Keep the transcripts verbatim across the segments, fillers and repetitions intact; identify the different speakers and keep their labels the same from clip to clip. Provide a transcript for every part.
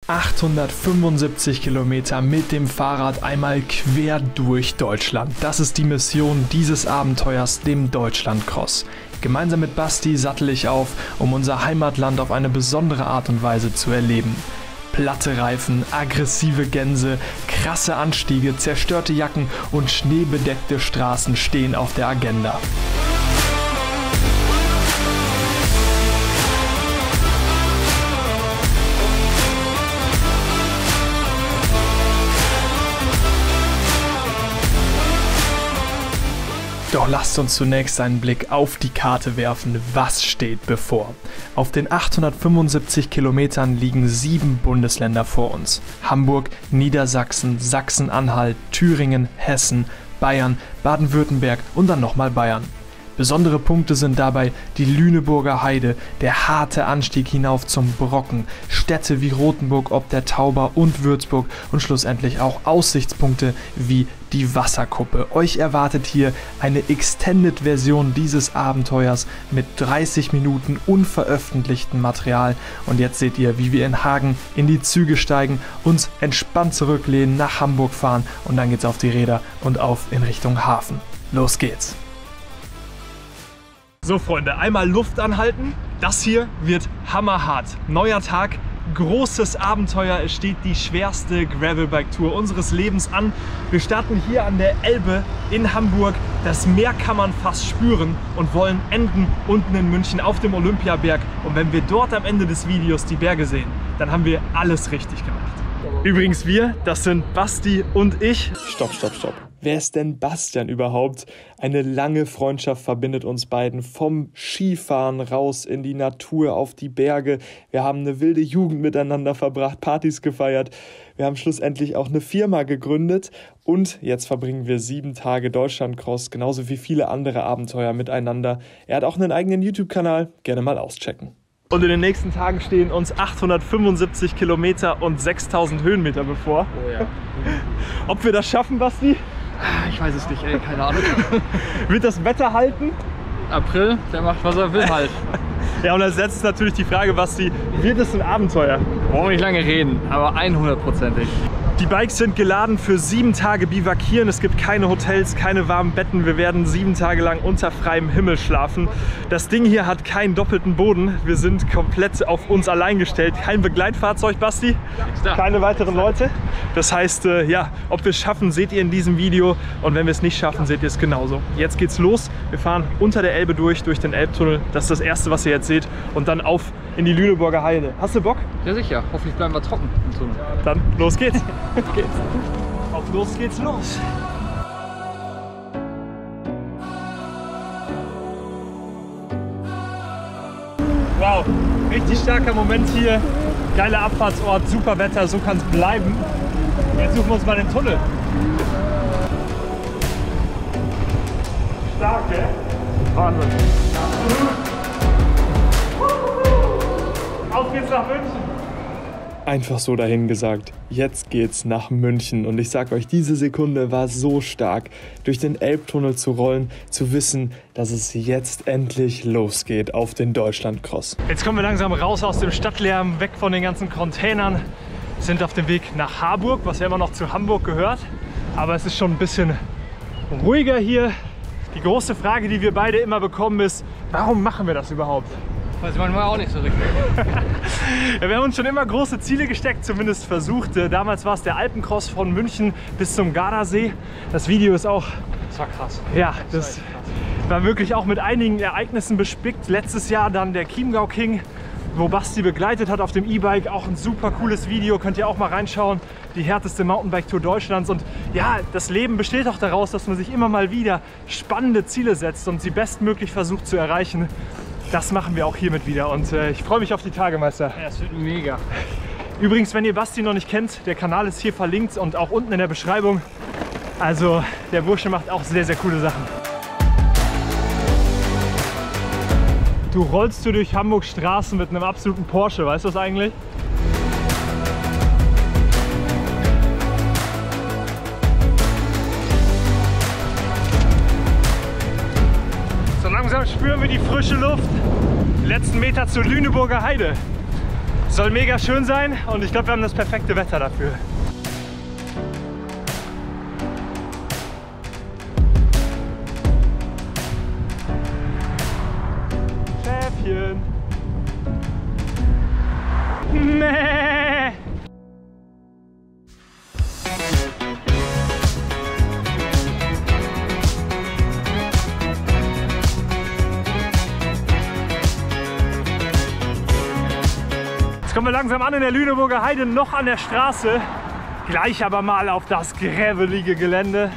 Speaker 1: achthundertfünfundsiebzig Kilometer mit dem Fahrrad einmal quer durch Deutschland. Das ist die Mission dieses Abenteuers, dem Deutschlandcross. Gemeinsam mit Basti sattel ich auf, um unser Heimatland auf eine besondere Art und Weise zu erleben. Platte Reifen, aggressive Gänse, krasse Anstiege, zerstörte Jacken und schneebedeckte Straßen stehen auf der Agenda. Doch lasst uns zunächst einen Blick auf die Karte werfen, was steht bevor. Auf den achthundertfünfundsiebzig Kilometern liegen sieben Bundesländer vor uns. Hamburg, Niedersachsen, Sachsen-Anhalt, Thüringen, Hessen, Bayern, Baden-Württemberg und dann nochmal Bayern. Besondere Punkte sind dabei die Lüneburger Heide, der harte Anstieg hinauf zum Brocken, Städte wie Rothenburg ob der Tauber und Würzburg und schlussendlich auch Aussichtspunkte wie die Wasserkuppe. Euch erwartet hier eine Extended-Version dieses Abenteuers mit dreißig Minuten unveröffentlichtem Material. Und jetzt seht ihr, wie wir in Hagen in die Züge steigen, uns entspannt zurücklehnen, nach Hamburg fahren und dann geht's auf die Räder und auf in Richtung Hafen. Los geht's! So Freunde, einmal Luft anhalten. Das hier wird hammerhart. Neuer Tag, großes Abenteuer. Es steht die schwerste Gravelbike-Tour unseres Lebens an. Wir starten hier an der Elbe in Hamburg. Das Meer kann man fast spüren und wollen enden unten in München auf dem Olympiaberg. Und wenn wir dort am Ende des Videos die Berge sehen, dann haben wir alles richtig gemacht. Übrigens wir, das sind Basti und ich. Stopp, stopp, stopp. Wer ist denn Bastian überhaupt? Eine lange Freundschaft verbindet uns beiden, vom Skifahren raus in die Natur, auf die Berge. Wir haben eine wilde Jugend miteinander verbracht, Partys gefeiert. Wir haben schlussendlich auch eine Firma gegründet und jetzt verbringen wir sieben Tage Deutschlandcross, genauso wie viele andere Abenteuer miteinander. Er hat auch einen eigenen YouTube-Kanal, gerne mal auschecken. Und in den nächsten Tagen stehen uns achthundertfünfundsiebzig Kilometer und sechstausend Höhenmeter bevor. Oh ja. Ob wir das schaffen, Basti?
Speaker 2: Ich weiß es nicht, ey, keine Ahnung.
Speaker 1: Wird das Wetter halten?
Speaker 2: April, der macht, was er will halt.
Speaker 1: Ja, und als letztes natürlich die Frage, Basti, wird es ein Abenteuer?
Speaker 2: Wollen wir nicht lange reden, aber hundertprozentig.
Speaker 1: Die Bikes sind geladen für sieben Tage bivakieren. Es gibt keine Hotels, keine warmen Betten. Wir werden sieben Tage lang unter freiem Himmel schlafen. Das Ding hier hat keinen doppelten Boden. Wir sind komplett auf uns allein gestellt. Kein Begleitfahrzeug, Basti. Keine weiteren Leute. Das heißt, äh, ja, ob wir es schaffen, seht ihr in diesem Video. Und wenn wir es nicht schaffen, seht ihr es genauso. Jetzt geht's los. Wir fahren unter der Elbe durch, durch den Elbtunnel. Das ist das Erste, was ihr jetzt seht. Und dann auf in die Lüneburger Heide. Hast du Bock?
Speaker 2: Ja sicher. Hoffentlich bleiben wir trocken im Tunnel.
Speaker 1: Dann los geht's. geht's. Auf los geht's los. Wow, richtig starker Moment hier. Geiler Abfahrtsort, super Wetter, so kann es bleiben. Jetzt suchen wir uns mal den Tunnel. Stark, gell? Wahnsinn. Auf geht's nach München. Einfach so dahingesagt, jetzt geht's nach München und ich sag euch, diese Sekunde war so stark, durch den Elbtunnel zu rollen, zu wissen, dass es jetzt endlich losgeht auf den Deutschlandcross. Jetzt kommen wir langsam raus aus dem Stadtlärm, weg von den ganzen Containern, sind auf dem Weg nach Harburg, was ja immer noch zu Hamburg gehört, aber es ist schon ein bisschen ruhiger hier. Die große Frage, die wir beide immer bekommen, ist, warum machen wir das überhaupt?
Speaker 2: Weiß ich manchmal auch nicht so richtig.
Speaker 1: Ja, wir haben uns schon immer große Ziele gesteckt, zumindest versucht. Damals war es der Alpencross von München bis zum Gardasee. Das Video ist auch...
Speaker 2: Das war krass.
Speaker 1: Ja, das, das war wirklich auch mit einigen Ereignissen bespickt. Letztes Jahr dann der Chiemgau King, wo Basti begleitet hat auf dem E-Bike. Auch ein super cooles Video, könnt ihr auch mal reinschauen. Die härteste Mountainbike-Tour Deutschlands. Und ja, das Leben besteht auch daraus, dass man sich immer mal wieder spannende Ziele setzt und sie bestmöglich versucht zu erreichen. Das machen wir auch hiermit wieder und äh, ich freue mich auf die Tage, Meister.
Speaker 2: Ja, es wird mega.
Speaker 1: Übrigens, wenn ihr Basti noch nicht kennt, der Kanal ist hier verlinkt und auch unten in der Beschreibung. Also der Bursche macht auch sehr, sehr coole Sachen. Du rollst du durch Hamburgs Straßen mit einem absoluten Porsche, weißt du das eigentlich? So langsam spüren wir die frische Luft. Die letzten Meter zur Lüneburger Heide. soll mega schön sein und ich glaube, wir haben das perfekte Wetter dafür. Schäfchen. Nee. Jetzt kommen wir langsam an in der Lüneburger Heide, noch an der Straße. Gleich aber mal auf das grävelige Gelände.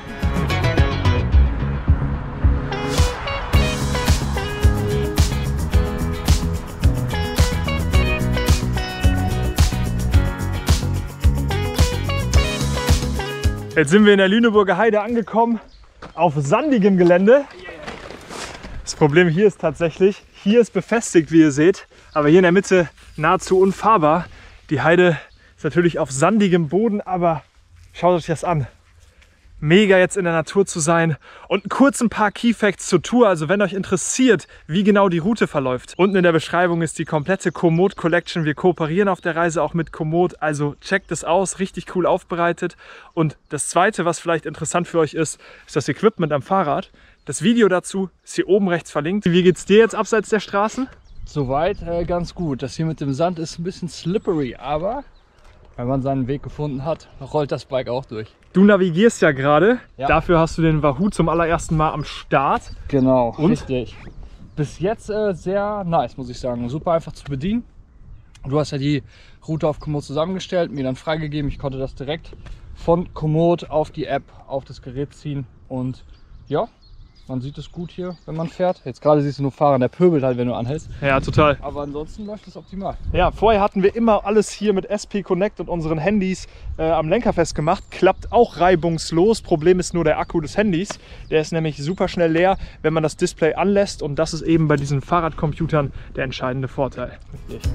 Speaker 1: Jetzt sind wir in der Lüneburger Heide angekommen, auf sandigem Gelände. Das Problem hier ist tatsächlich, hier ist befestigt, wie ihr seht, aber hier in der Mitte nahezu unfahrbar. Die Heide ist natürlich auf sandigem Boden, aber schaut euch das an. Mega jetzt in der Natur zu sein und kurz ein paar Keyfacts zur Tour, also wenn euch interessiert, wie genau die Route verläuft. Unten in der Beschreibung ist die komplette Komoot Collection. Wir kooperieren auf der Reise auch mit Komoot, also checkt es aus, richtig cool aufbereitet. Und das Zweite, was vielleicht interessant für euch ist, ist das Equipment am Fahrrad. Das Video dazu ist hier oben rechts verlinkt. Wie geht's dir jetzt abseits der Straßen?
Speaker 2: Soweit äh, ganz gut. Das hier mit dem Sand ist ein bisschen slippery, aber wenn man seinen Weg gefunden hat, rollt das Bike auch durch.
Speaker 1: Du navigierst ja gerade,
Speaker 2: ja.
Speaker 1: Dafür hast du den Wahoo zum allerersten Mal am Start.
Speaker 2: Genau,
Speaker 1: und?
Speaker 2: Richtig. Bis jetzt äh, sehr nice, muss ich sagen. Super einfach zu bedienen. Du hast ja die Route auf Komoot zusammengestellt, mir dann freigegeben. Ich konnte das direkt von Komoot auf die App, auf das Gerät ziehen. Und ja, man sieht es gut hier, wenn man fährt. Jetzt gerade siehst du nur Fahrer, der pöbelt halt, wenn du anhältst.
Speaker 1: Ja, total.
Speaker 2: Aber ansonsten läuft es optimal.
Speaker 1: Ja, vorher hatten wir immer alles hier mit S P Connect und unseren Handys äh, am Lenker festgemacht. Klappt auch reibungslos. Problem ist nur der Akku des Handys. Der ist nämlich super schnell leer, wenn man das Display anlässt. Und das ist eben bei diesen Fahrradcomputern der entscheidende Vorteil.
Speaker 2: Richtig.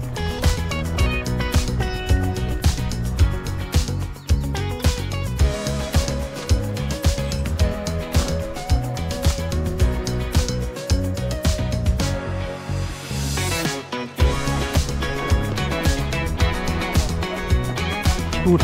Speaker 1: Gut.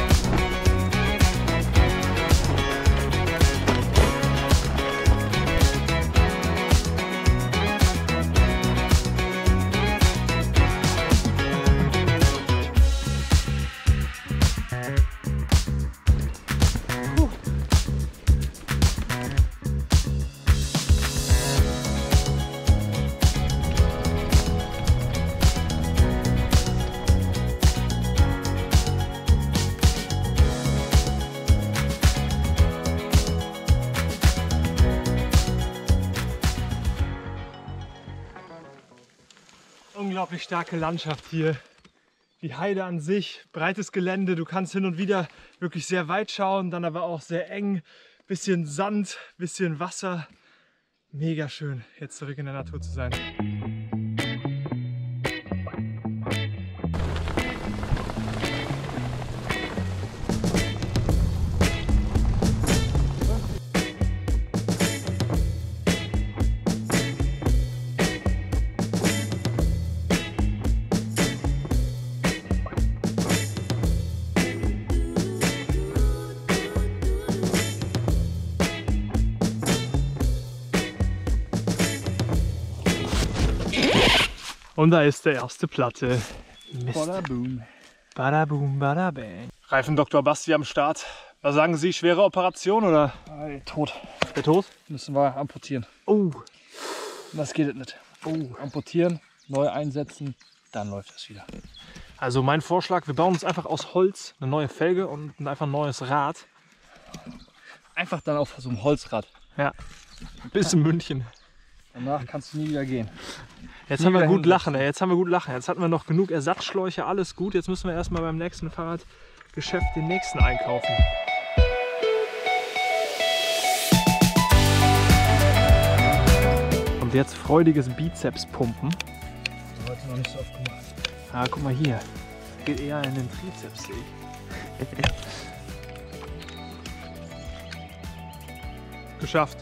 Speaker 1: Unglaublich starke Landschaft hier. Die Heide an sich, breites Gelände, du kannst hin und wieder wirklich sehr weit schauen, dann aber auch sehr eng, bisschen Sand, bisschen Wasser. Mega schön, jetzt zurück in der Natur zu sein. Und da ist der erste Platte. Mist.
Speaker 2: Bada boom.
Speaker 1: Bada boom, bada bang. Reifendoktor Basti am Start. Was sagen Sie, schwere Operation oder?
Speaker 2: Hey, tot.
Speaker 1: Der Tod?
Speaker 2: Müssen wir amputieren.
Speaker 1: Oh.
Speaker 2: Das geht nicht. Oh. Amputieren, neu einsetzen, dann läuft das wieder.
Speaker 1: Also mein Vorschlag, wir bauen uns einfach aus Holz eine neue Felge und einfach ein neues Rad.
Speaker 2: Einfach dann auf so einem Holzrad.
Speaker 1: Ja, bis in München.
Speaker 2: Danach kannst du nie wieder gehen.
Speaker 1: Jetzt
Speaker 2: nie
Speaker 1: haben wir gut
Speaker 2: hinsetzen.
Speaker 1: lachen, ey. Jetzt haben wir gut lachen. Jetzt hatten wir noch genug Ersatzschläuche, alles gut. Jetzt müssen wir erstmal beim nächsten Fahrradgeschäft den nächsten einkaufen. Und jetzt freudiges Bizeps-Pumpen.
Speaker 2: Heute noch nicht so oft gemacht.
Speaker 1: Ah, guck mal hier. Geht eher in den Trizeps, sehe ich. Geschafft.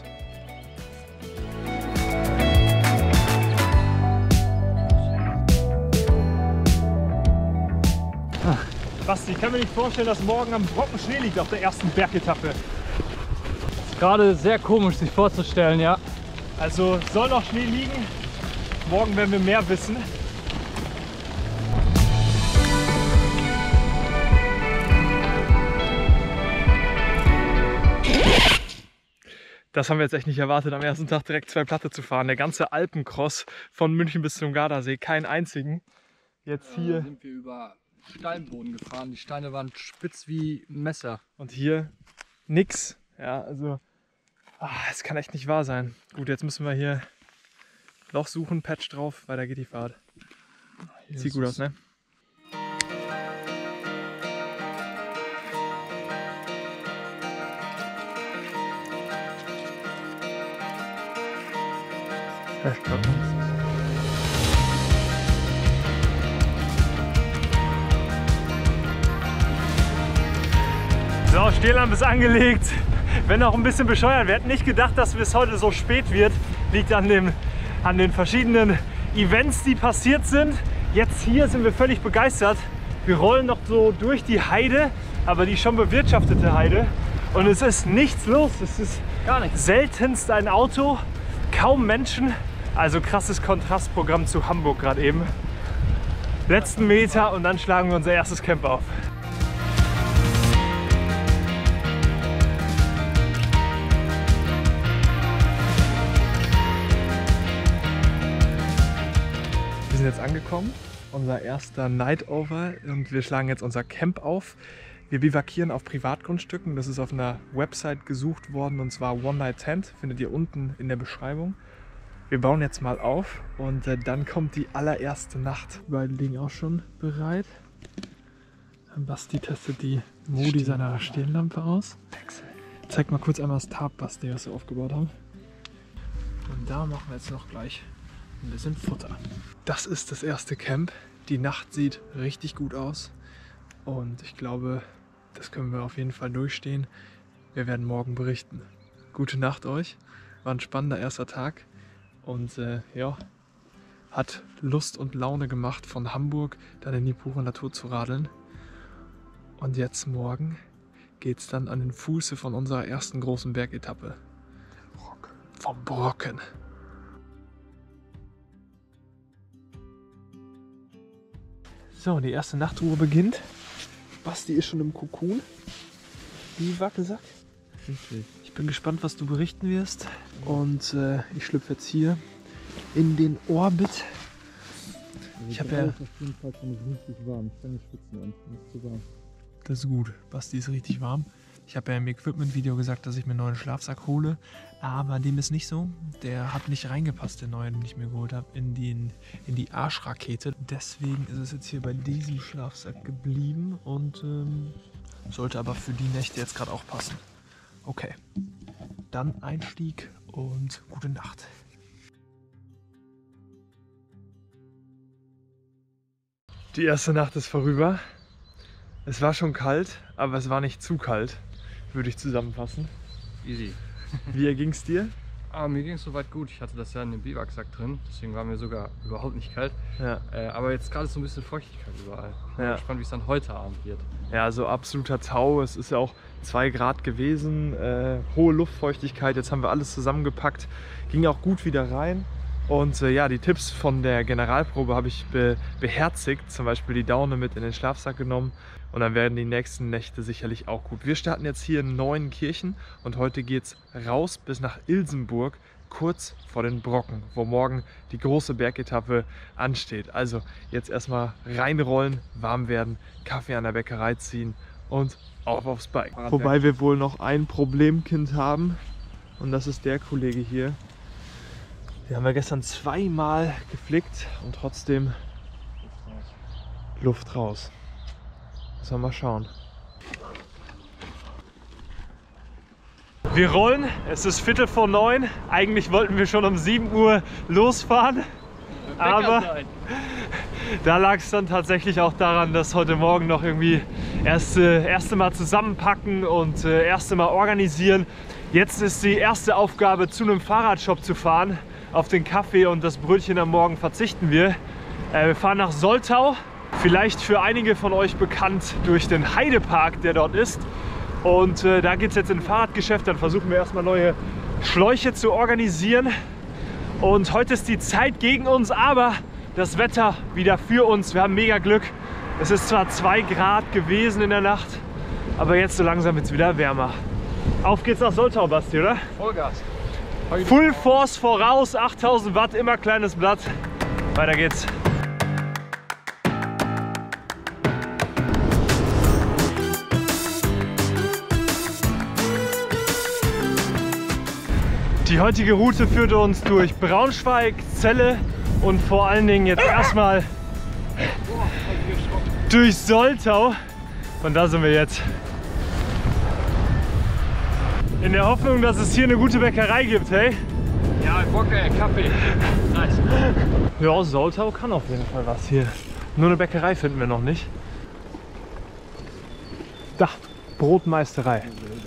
Speaker 1: Basti, ich kann mir nicht vorstellen, dass morgen am Brocken Schnee liegt auf der ersten Bergetappe.
Speaker 2: Ist gerade sehr komisch sich vorzustellen, ja.
Speaker 1: Also soll noch Schnee liegen. Morgen werden wir mehr wissen. Das haben wir jetzt echt nicht erwartet, am ersten Tag direkt zwei Platte zu fahren. Der ganze Alpencross von München bis zum Gardasee, keinen einzigen. Jetzt hier
Speaker 2: äh, sind wir über Steinboden gefahren. Die Steine waren spitz wie Messer.
Speaker 1: und hier nix. Ja, also es kann echt nicht wahr sein. Gut, jetzt müssen wir hier Loch suchen, Patch drauf, weiter geht die Fahrt. Sieht gut aus, ne? So, Stehlampe ist angelegt. Wenn auch ein bisschen bescheuert. Wir hätten nicht gedacht, dass es heute so spät wird. Liegt an, dem, an den verschiedenen Events, die passiert sind. Jetzt hier sind wir völlig begeistert. Wir rollen noch so durch die Heide, aber die schon bewirtschaftete Heide. Und es ist nichts los. Es ist
Speaker 2: Gar nichts.
Speaker 1: seltenst ein Auto, kaum Menschen. Also krasses Kontrastprogramm zu Hamburg gerade eben. Letzten Meter und dann schlagen wir unser erstes Camp auf. Wir sind jetzt angekommen, unser erster Night-Over, und wir schlagen jetzt unser Camp auf. Wir bivakieren auf Privatgrundstücken, das ist auf einer Website gesucht worden, und zwar One Night Tent, findet ihr unten in der Beschreibung. Wir bauen jetzt mal auf und äh, dann kommt die allererste Nacht. Die beiden liegen auch schon bereit. Basti testet die Modi seiner Stirnlampe aus. Zeig mal kurz einmal das Tarp, Basti, was wir aufgebaut haben. Und da machen wir jetzt noch gleich ein bisschen Futter. Das ist das erste Camp. Die Nacht sieht richtig gut aus. Und ich glaube, das können wir auf jeden Fall durchstehen. Wir werden morgen berichten. Gute Nacht euch. War ein spannender erster Tag. Und äh, ja, hat Lust und Laune gemacht, von Hamburg dann in die pure Natur zu radeln. Und jetzt morgen geht es dann an den Fuße von unserer ersten großen Bergetappe. Brocken. Vom Brocken. So, die erste Nachtruhe beginnt. Basti ist schon im Kokon. Wie war gesagt? Ich bin gespannt, was du berichten wirst. Und äh, ich schlüpfe jetzt hier in den Orbit. Ich habe ja.
Speaker 2: Auf jeden Fall schon richtig warm. Ich kann nicht schwitzen an. Ist zu warm.
Speaker 1: Das ist gut. Basti ist richtig warm. Ich habe ja im Equipment-Video gesagt, dass ich mir einen neuen Schlafsack hole. Aber dem ist nicht so. Der hat nicht reingepasst, der neue, den ich mir geholt habe, in, den, in die Arschrakete. Deswegen ist es jetzt hier bei diesem Schlafsack geblieben. Und ähm, sollte aber für die Nächte jetzt gerade auch passen. Okay, dann Einstieg und gute Nacht. Die erste Nacht ist vorüber. Es war schon kalt, aber es war nicht zu kalt, würde ich zusammenfassen.
Speaker 2: Easy.
Speaker 1: Wie erging es dir?
Speaker 2: Ah, mir ging es soweit gut. Ich hatte das ja in dem Biwaksack drin, deswegen war mir sogar überhaupt nicht kalt.
Speaker 1: Ja.
Speaker 2: Äh, aber jetzt gerade so ein bisschen Feuchtigkeit überall. Ich bin
Speaker 1: Ja.
Speaker 2: gespannt, wie es dann heute Abend wird.
Speaker 1: Ja, so absoluter Tau. Es ist ja auch zwei Grad gewesen, äh, hohe Luftfeuchtigkeit. Jetzt haben wir alles zusammengepackt. Ging auch gut wieder rein. Und äh, ja, die Tipps von der Generalprobe habe ich be beherzigt. Zum Beispiel die Daune mit in den Schlafsack genommen. Und dann werden die nächsten Nächte sicherlich auch gut. Wir starten jetzt hier in Neuenkirchen und heute geht es raus bis nach Ilsenburg, kurz vor den Brocken, wo morgen die große Bergetappe ansteht. Also jetzt erstmal reinrollen, warm werden, Kaffee an der Bäckerei ziehen und auf aufs Bike. Wobei wir wohl noch ein Problemkind haben, und das ist der Kollege hier. Den haben wir gestern zweimal geflickt und trotzdem Luft raus. Müssen wir mal schauen. Wir rollen, es ist Viertel vor neun. Eigentlich wollten wir schon um sieben Uhr losfahren. Aber da lag es dann tatsächlich auch daran, dass heute Morgen noch irgendwie erste, erste Mal zusammenpacken und äh, erste Mal organisieren. Jetzt ist die erste Aufgabe, zu einem Fahrradshop zu fahren. Auf den Kaffee und das Brötchen am Morgen verzichten wir. Äh, wir fahren nach Soltau Vielleicht für einige von euch bekannt durch den Heidepark, der dort ist. Und äh, da geht es jetzt in ein Fahrradgeschäft. Dann versuchen wir erstmal neue Schläuche zu organisieren. Und heute ist die Zeit gegen uns, aber das Wetter wieder für uns. Wir haben mega Glück. Es ist zwar zwei Grad gewesen in der Nacht, aber jetzt so langsam wird es wieder wärmer. Auf geht's nach Soltau, Basti, oder?
Speaker 2: Vollgas.
Speaker 1: Full Force voraus, achttausend Watt, immer kleines Blatt. Weiter geht's. Die heutige Route führt uns durch Braunschweig, Celle und vor allen Dingen jetzt erstmal durch Soltau. Und da sind wir jetzt. In der Hoffnung, dass es hier eine gute Bäckerei gibt, hey?
Speaker 2: Ja, Bock, ey, Kaffee. Nice.
Speaker 1: Ja, Soltau kann auf jeden Fall was hier. Nur eine Bäckerei finden wir noch nicht. Da, Brotmeisterei.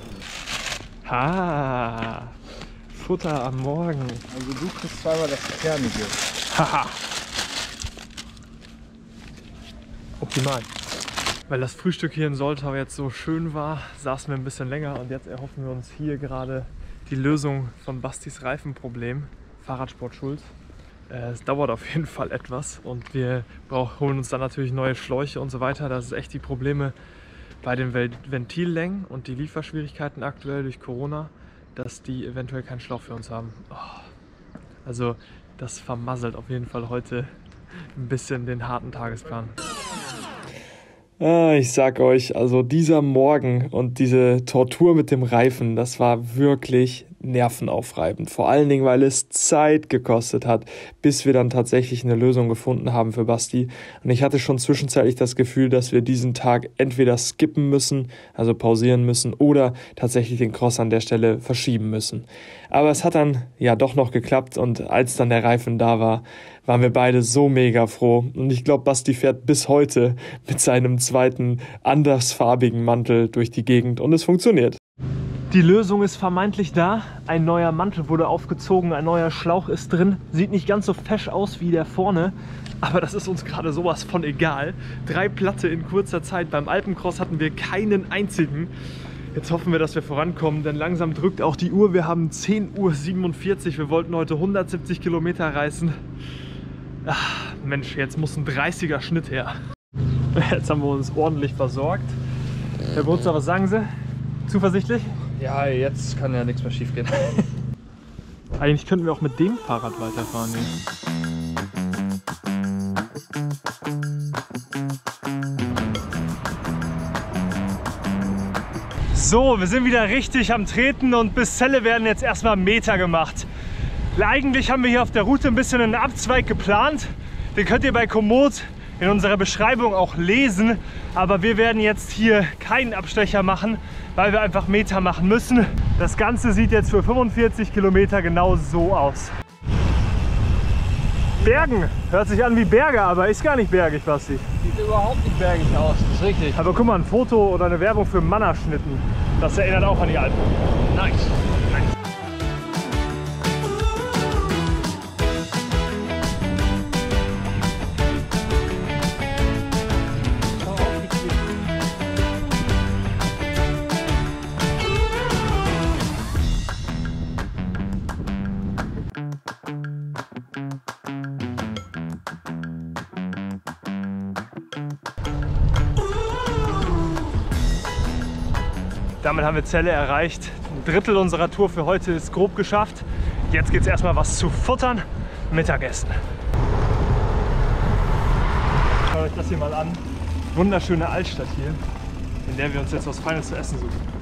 Speaker 1: Ah, Futter am Morgen.
Speaker 2: Also du kriegst zweimal das Kernige.
Speaker 1: Haha. Optimal. Weil das Frühstück hier in Soltau jetzt so schön war, saßen wir ein bisschen länger und jetzt erhoffen wir uns hier gerade die Lösung von Bastis Reifenproblem. Fahrradsport schuld. Es dauert auf jeden Fall etwas und wir brauchen, holen uns dann natürlich neue Schläuche und so weiter. Das ist echt die Probleme bei den Ventillängen und die Lieferschwierigkeiten aktuell durch Corona, dass die eventuell keinen Schlauch für uns haben. Oh. Also das vermasselt auf jeden Fall heute ein bisschen den harten Tagesplan. Ah, ich sag euch, also dieser Morgen und diese Tortur mit dem Reifen, das war wirklich nervenaufreibend. Vor allen Dingen, weil es Zeit gekostet hat, bis wir dann tatsächlich eine Lösung gefunden haben für Basti. Und ich hatte schon zwischenzeitlich das Gefühl, dass wir diesen Tag entweder skippen müssen, also pausieren müssen, oder tatsächlich den Cross an der Stelle verschieben müssen. Aber es hat dann ja doch noch geklappt und als dann der Reifen da war, waren wir beide so mega froh. Und ich glaube, Basti fährt bis heute mit seinem zweiten andersfarbigen Mantel durch die Gegend und es funktioniert. Die Lösung ist vermeintlich da. Ein neuer Mantel wurde aufgezogen, ein neuer Schlauch ist drin. Sieht nicht ganz so fesch aus wie der vorne, aber das ist uns gerade sowas von egal. Drei Platte in kurzer Zeit. Beim Alpencross hatten wir keinen einzigen. Jetzt hoffen wir, dass wir vorankommen, denn langsam drückt auch die Uhr. Wir haben zehn Uhr siebenundvierzig. Wir wollten heute hundertsiebzig Kilometer reißen. Ach, Mensch, jetzt muss ein dreißiger Schnitt her. Jetzt haben wir uns ordentlich versorgt. Herr Brutzer, was sagen Sie? Zuversichtlich?
Speaker 2: Ja, jetzt kann ja nichts mehr schief gehen.
Speaker 1: Eigentlich könnten wir auch mit dem Fahrrad weiterfahren. Hier. So, wir sind wieder richtig am Treten und bis Celle werden jetzt erstmal Meter gemacht. Eigentlich haben wir hier auf der Route ein bisschen einen Abzweig geplant. Den könnt ihr bei Komoot in unserer Beschreibung auch lesen. Aber wir werden jetzt hier keinen Abstecher machen, weil wir einfach Meter machen müssen. Das Ganze sieht jetzt für fünfundvierzig Kilometer genau so aus. Bergen, hört sich an wie Berge, aber ist gar nicht bergig, Basti.
Speaker 2: Sieht überhaupt nicht bergig aus, das ist richtig.
Speaker 1: Aber guck mal, ein Foto oder eine Werbung für Mannerschnitten, das erinnert auch an die Alpen.
Speaker 2: Nice.
Speaker 1: Nice. Damit haben wir Celle erreicht. Ein Drittel unserer Tour für heute ist grob geschafft. Jetzt geht es erstmal was zu futtern, Mittagessen. Schaut euch das hier mal an. Wunderschöne Altstadt hier, in der wir uns jetzt was Feines zu essen suchen.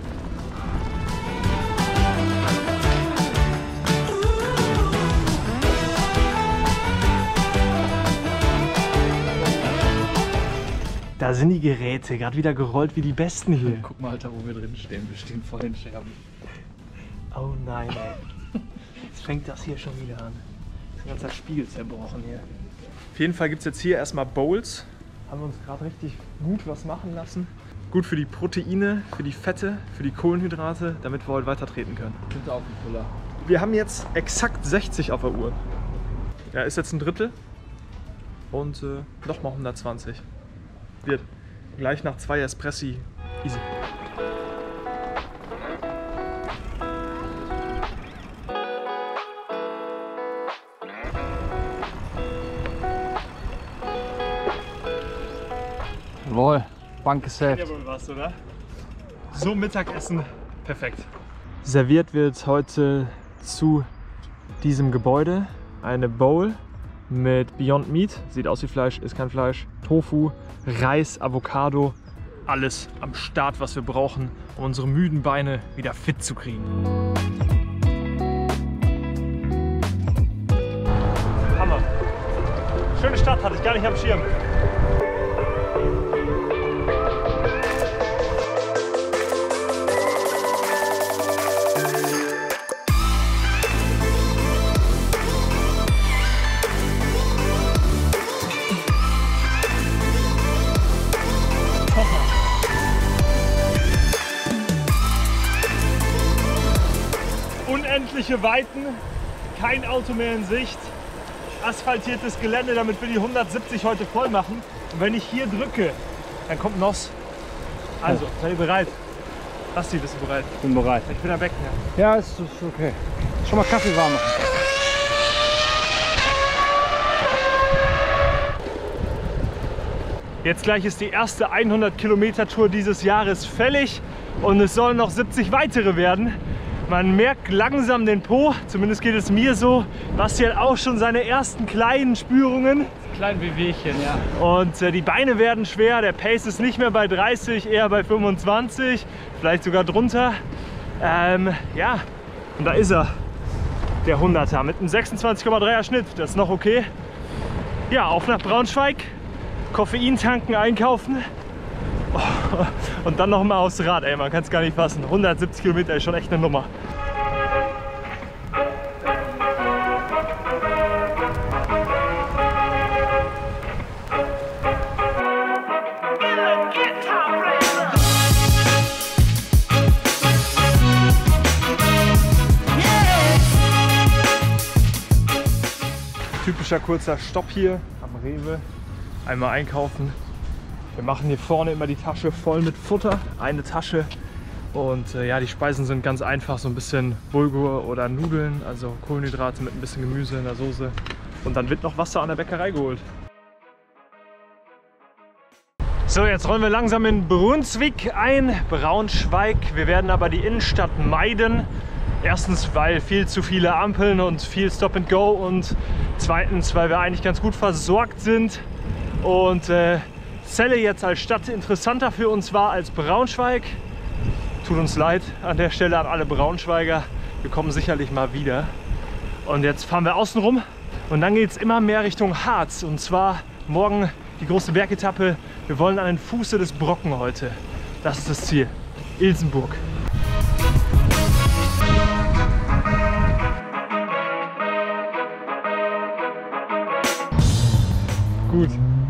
Speaker 1: Da sind die Geräte, gerade wieder gerollt wie die Besten hier.
Speaker 2: Guck mal, Alter, wo wir drin stehen. Wir stehen vor den Scherben.
Speaker 1: Oh nein, ey. Jetzt fängt das hier schon wieder an. Das ganze Spiegel zerbrochen hier. Auf jeden Fall gibt es jetzt hier erstmal Bowls. Haben wir uns gerade richtig gut was machen lassen. Gut für die Proteine, für die Fette, für die Kohlenhydrate, damit wir heute weiter treten können.
Speaker 2: Bitte auf den Puller.
Speaker 1: Wir haben jetzt exakt sechzig auf der Uhr. Ja, ist jetzt ein Drittel. Und äh, nochmal hundertzwanzig. wird gleich nach zwei Espressi easy.
Speaker 2: Jawohl, Bank gesaft.
Speaker 1: Ja, wohl was, oder? So Mittagessen, perfekt. Serviert wird heute zu diesem Gebäude eine Bowl mit Beyond Meat. Sieht aus wie Fleisch, ist kein Fleisch. Tofu, Reis, Avocado. Alles am Start, was wir brauchen, um unsere müden Beine wieder fit zu kriegen. Hammer. Schöne Stadt, hatte ich gar nicht am Schirm. Unendliche Weiten, kein Auto mehr in Sicht, asphaltiertes Gelände, damit wir die hundertsiebzig heute voll machen. Und wenn ich hier drücke, dann kommt Noss. Also, seid ihr bereit? Basti, bist du bereit?
Speaker 2: Ich bin bereit.
Speaker 1: Ich bin am Becken.
Speaker 2: Ja, ist, ist okay. Schon mal Kaffee warm machen.
Speaker 1: Jetzt gleich ist die erste hundert Kilometer Tour dieses Jahres fällig und es sollen noch siebzig weitere werden. Man merkt langsam den Po, zumindest geht es mir so. Basti hat auch schon seine ersten kleinen Spürungen.
Speaker 2: Klein Wehwehchen, ja.
Speaker 1: Und äh, die Beine werden schwer, der Pace ist nicht mehr bei dreißig, eher bei fünfundzwanzig, vielleicht sogar drunter. Ähm, ja, und da ist er, der hunderter mit einem sechsundzwanzig Komma dreier Schnitt, das ist noch okay. Ja, auf nach Braunschweig, Koffein tanken, einkaufen. Oh, und dann noch mal aufs Rad, ey, man kann es gar nicht fassen. hundertsiebzig Kilometer ist schon echt eine Nummer. Typischer kurzer Stopp hier am Rewe. Einmal einkaufen. Wir machen hier vorne immer die Tasche voll mit Futter, eine Tasche. Und äh, ja, die Speisen sind ganz einfach, so ein bisschen Bulgur oder Nudeln, also Kohlenhydrate mit ein bisschen Gemüse in der Soße. Und dann wird noch Wasser an der Bäckerei geholt. So, jetzt rollen wir langsam in Brunswick ein, Braunschweig. Wir werden aber die Innenstadt meiden. Erstens, weil viel zu viele Ampeln und viel Stop and Go. Und zweitens, weil wir eigentlich ganz gut versorgt sind. Und äh, Celle jetzt als Stadt interessanter für uns war als Braunschweig. Tut uns leid an der Stelle an alle Braunschweiger. Wir kommen sicherlich mal wieder. Und jetzt fahren wir außen rum und dann geht es immer mehr Richtung Harz. Und zwar morgen die große Bergetappe. Wir wollen an den Fuße des Brocken heute. Das ist das Ziel. Ilsenburg. Gut.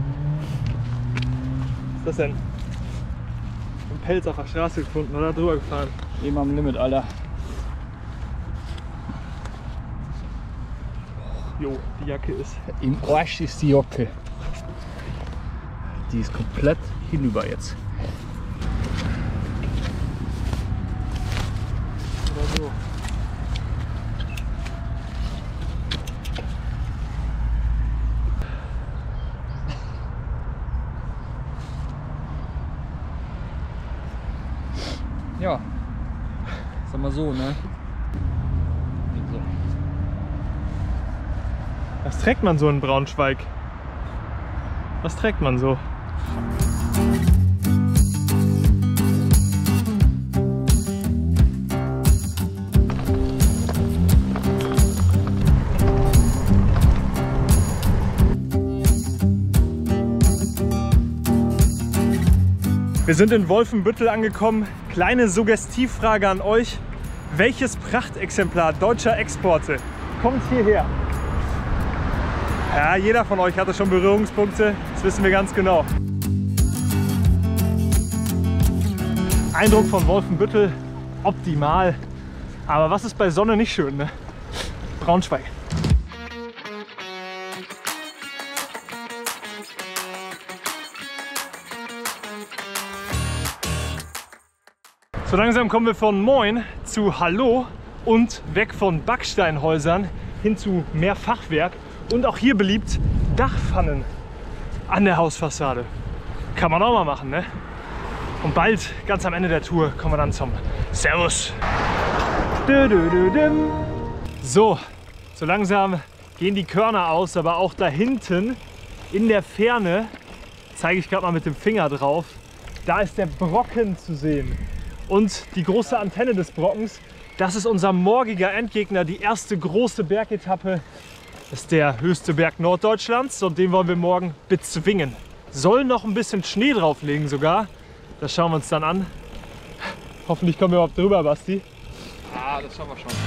Speaker 1: Was ist das denn? Ein Pelz auf der Straße gefunden oder drüber gefahren?
Speaker 2: Eben am Limit, Alter.
Speaker 1: Jo, die Jacke ist.
Speaker 2: Im Arsch ist die Jacke. Die ist komplett hinüber jetzt.
Speaker 1: Oder so.
Speaker 2: Ja, sag mal so, ne? So.
Speaker 1: Was trägt man so in Braunschweig? Was trägt man so? Wir sind in Wolfenbüttel angekommen. Kleine Suggestivfrage an euch. Welches Prachtexemplar deutscher Exporte kommt hierher? Ja, jeder von euch hatte schon Berührungspunkte, das wissen wir ganz genau. Eindruck von Wolfenbüttel, optimal. Aber was ist bei Sonne nicht schön, ne? Braunschweig. So langsam kommen wir von Moin zu Hallo und weg von Backsteinhäusern hin zu mehr Fachwerk und auch hier beliebt Dachpfannen an der Hausfassade. Kann man auch mal machen, ne? Und bald, ganz am Ende der Tour, kommen wir dann zum Servus. So, so langsam gehen die Körner aus, aber auch da hinten in der Ferne, zeige ich gerade mal mit dem Finger drauf, da ist der Brocken zu sehen. Und die große Antenne des Brockens, das ist unser morgiger Endgegner, die erste große Bergetappe. Das ist der höchste Berg Norddeutschlands und den wollen wir morgen bezwingen. Soll noch ein bisschen Schnee drauflegen sogar. Das schauen wir uns dann an. Hoffentlich kommen wir überhaupt drüber, Basti.
Speaker 2: Ah, das schauen wir schon.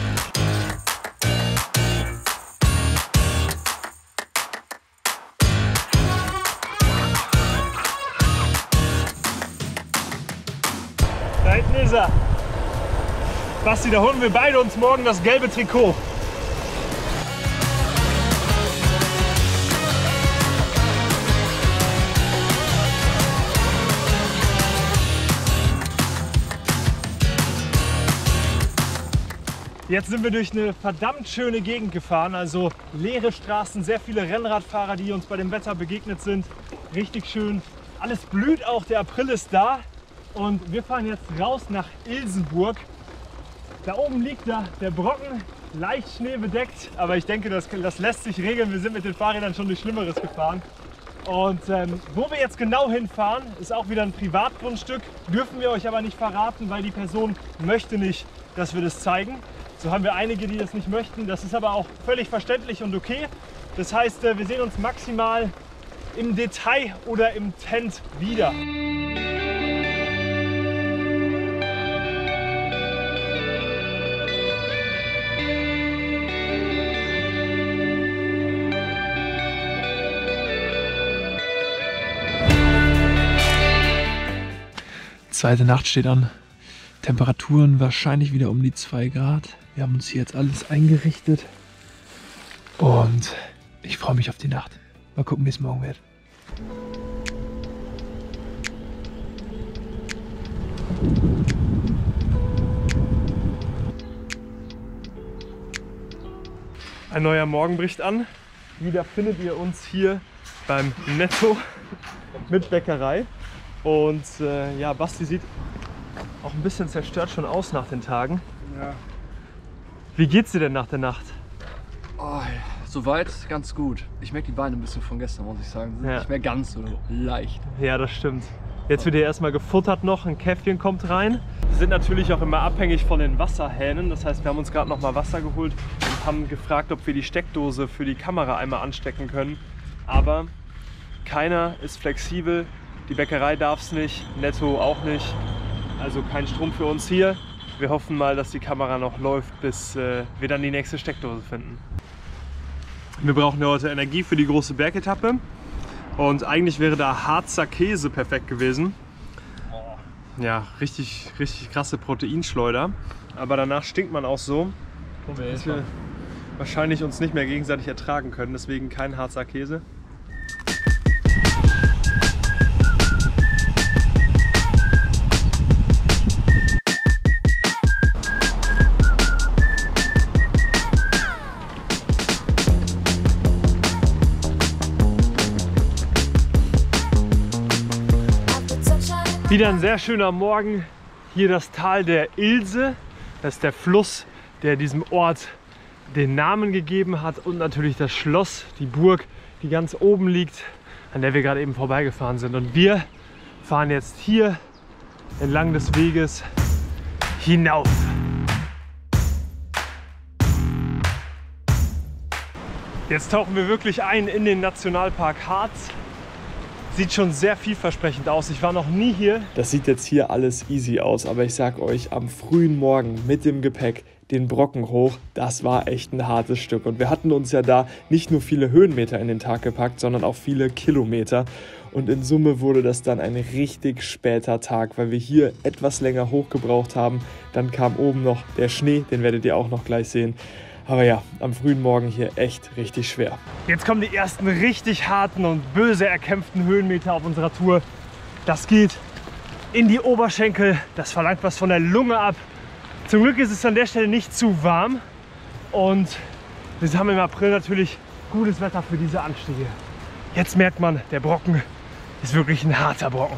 Speaker 1: Da hinten ist er. Basti, da holen wir beide uns morgen das gelbe Trikot. Jetzt sind wir durch eine verdammt schöne Gegend gefahren, also leere Straßen, sehr viele Rennradfahrer, die uns bei dem Wetter begegnet sind. Richtig schön, alles blüht auch, der April ist da und wir fahren jetzt raus nach Ilsenburg. Da oben liegt da der Brocken, leicht schneebedeckt, aber ich denke, das, das lässt sich regeln. Wir sind mit den Fahrrädern schon durch Schlimmeres gefahren. Und ähm, wo wir jetzt genau hinfahren, ist auch wieder ein Privatgrundstück, dürfen wir euch aber nicht verraten, weil die Person möchte nicht, dass wir das zeigen. So haben wir einige, die das nicht möchten. Das ist aber auch völlig verständlich und okay. Das heißt, wir sehen uns maximal im Detail oder im Tent wieder.
Speaker 3: Zweite Nacht steht an. Temperaturen wahrscheinlich wieder um die zwei Grad. Wir haben uns hier jetzt alles eingerichtet. Und ich freue mich auf die Nacht. Mal gucken, wie es morgen wird.
Speaker 1: Ein neuer Morgen bricht an. Wieder findet ihr uns hier beim Netto mit Bäckerei. Und äh, ja, Basti sieht auch ein bisschen zerstört schon aus nach den Tagen.
Speaker 2: Ja.
Speaker 1: Wie geht's dir denn nach der Nacht?
Speaker 2: Oh, soweit ganz gut. Ich merke die Beine ein bisschen von gestern, muss ich sagen. Sind
Speaker 1: Ja.
Speaker 2: nicht mehr ganz so leicht.
Speaker 1: Ja, das stimmt. Jetzt wird hier erstmal gefuttert noch, ein Käffchen kommt rein. Wir sind natürlich auch immer abhängig von den Wasserhähnen. Das heißt, wir haben uns gerade noch mal Wasser geholt und haben gefragt, ob wir die Steckdose für die Kamera einmal anstecken können. Aber keiner ist flexibel. Die Bäckerei darf es nicht, Netto auch nicht. Also kein Strom für uns hier. Wir hoffen mal, dass die Kamera noch läuft, bis äh, wir dann die nächste Steckdose finden. Wir brauchen ja heute Energie für die große Bergetappe. Und eigentlich wäre da Harzer Käse perfekt gewesen. Ja, richtig, richtig krasse Proteinschleuder. Aber danach stinkt man auch so, dass wir wahrscheinlich uns nicht mehr gegenseitig ertragen können. Deswegen kein Harzer Käse. Wieder ein sehr schöner Morgen. Hier das Tal der Ilse. Das ist der Fluss, der diesem Ort den Namen gegeben hat. Und natürlich das Schloss, die Burg, die ganz oben liegt, an der wir gerade eben vorbeigefahren sind. Und wir fahren jetzt hier entlang des Weges hinauf. Jetzt tauchen wir wirklich ein in den Nationalpark Harz. Sieht schon sehr vielversprechend aus. Ich war noch nie hier.
Speaker 3: Das sieht jetzt hier alles easy aus, aber ich sag euch, am frühen Morgen mit dem Gepäck den Brocken hoch, das war echt ein hartes Stück. Und wir hatten uns ja da nicht nur viele Höhenmeter in den Tag gepackt, sondern auch viele Kilometer. Und in Summe wurde das dann ein richtig später Tag, weil wir hier etwas länger hochgebraucht haben. Dann kam oben noch der Schnee, den werdet ihr auch noch gleich sehen. Aber ja, am frühen Morgen hier echt richtig schwer.
Speaker 1: Jetzt kommen die ersten richtig harten und böse erkämpften Höhenmeter auf unserer Tour. Das geht in die Oberschenkel. Das verlangt was von der Lunge ab. Zum Glück ist es an der Stelle nicht zu warm. Und wir haben im April natürlich gutes Wetter für diese Anstiege. Jetzt merkt man, der Brocken ist wirklich ein harter Brocken.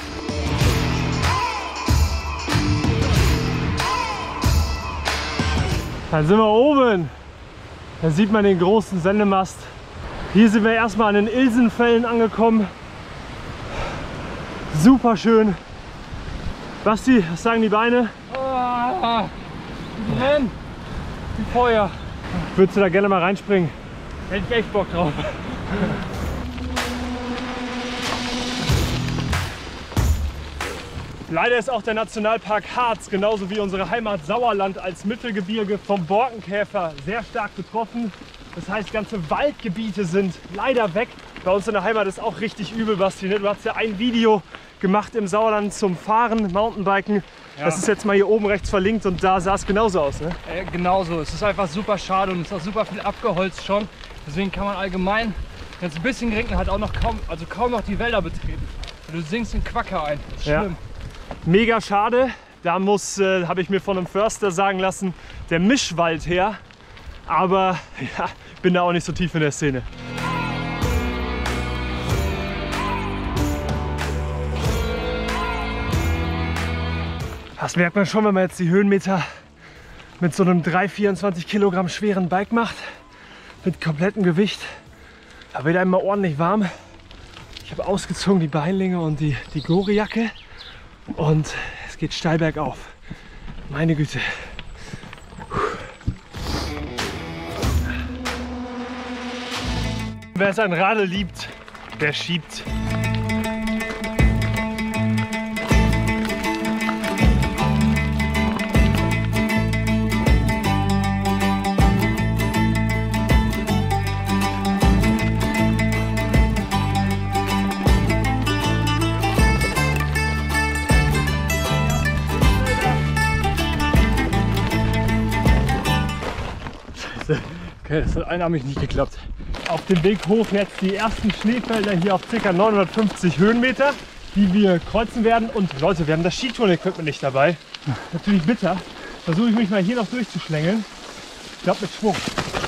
Speaker 1: Dann sind wir oben. Da sieht man den großen Sendemast. Hier sind wir erstmal an den Ilsenfällen angekommen. Super schön. Basti, was sagen die Beine?
Speaker 2: Ah, die brennen. Wie Feuer.
Speaker 1: Würdest du da gerne mal reinspringen?
Speaker 2: Hätte ich echt Bock drauf.
Speaker 1: Leider ist auch der Nationalpark Harz, genauso wie unsere Heimat Sauerland als Mittelgebirge, vom Borkenkäfer sehr stark betroffen. Das heißt, ganze Waldgebiete sind leider weg. Bei uns in der Heimat ist auch richtig übel, Basti. Du hast ja ein Video gemacht im Sauerland zum Fahren, Mountainbiken. Ja. Das ist jetzt mal hier oben rechts verlinkt und da sah es genauso aus, ne?
Speaker 2: Äh, genauso. Es ist einfach super schade und es ist auch super viel abgeholzt schon. Deswegen kann man allgemein, wenn es ein bisschen geregnet hat, auch noch kaum, also kaum noch die Wälder betreten. Du sinkst in Quacker ein. Das ist schlimm.
Speaker 1: Ja. Mega schade. Da muss, äh, habe ich mir von einem Förster sagen lassen, der Mischwald her. Aber ja, bin da auch nicht so tief in der Szene. Das merkt man schon, wenn man jetzt die Höhenmeter mit so einem drei vierundzwanzig Kilogramm schweren Bike macht. Mit komplettem Gewicht. Da wird einem mal ordentlich warm. Ich habe ausgezogen die Beinlinge und die, die Gore-Jacke. Und es geht steil bergauf. Meine Güte. Wer sein Radl liebt, der schiebt.
Speaker 2: Okay, das hat einarmig nicht geklappt.
Speaker 1: Auf dem Weg hoch jetzt die ersten Schneefelder hier auf ca. neunhundertfünfzig Höhenmeter, die wir kreuzen werden. Und Leute, wir haben das Skitouren-Equipment nicht dabei. Natürlich bitter. Versuche ich mich mal hier noch durchzuschlängeln. Ich glaube mit Schwung.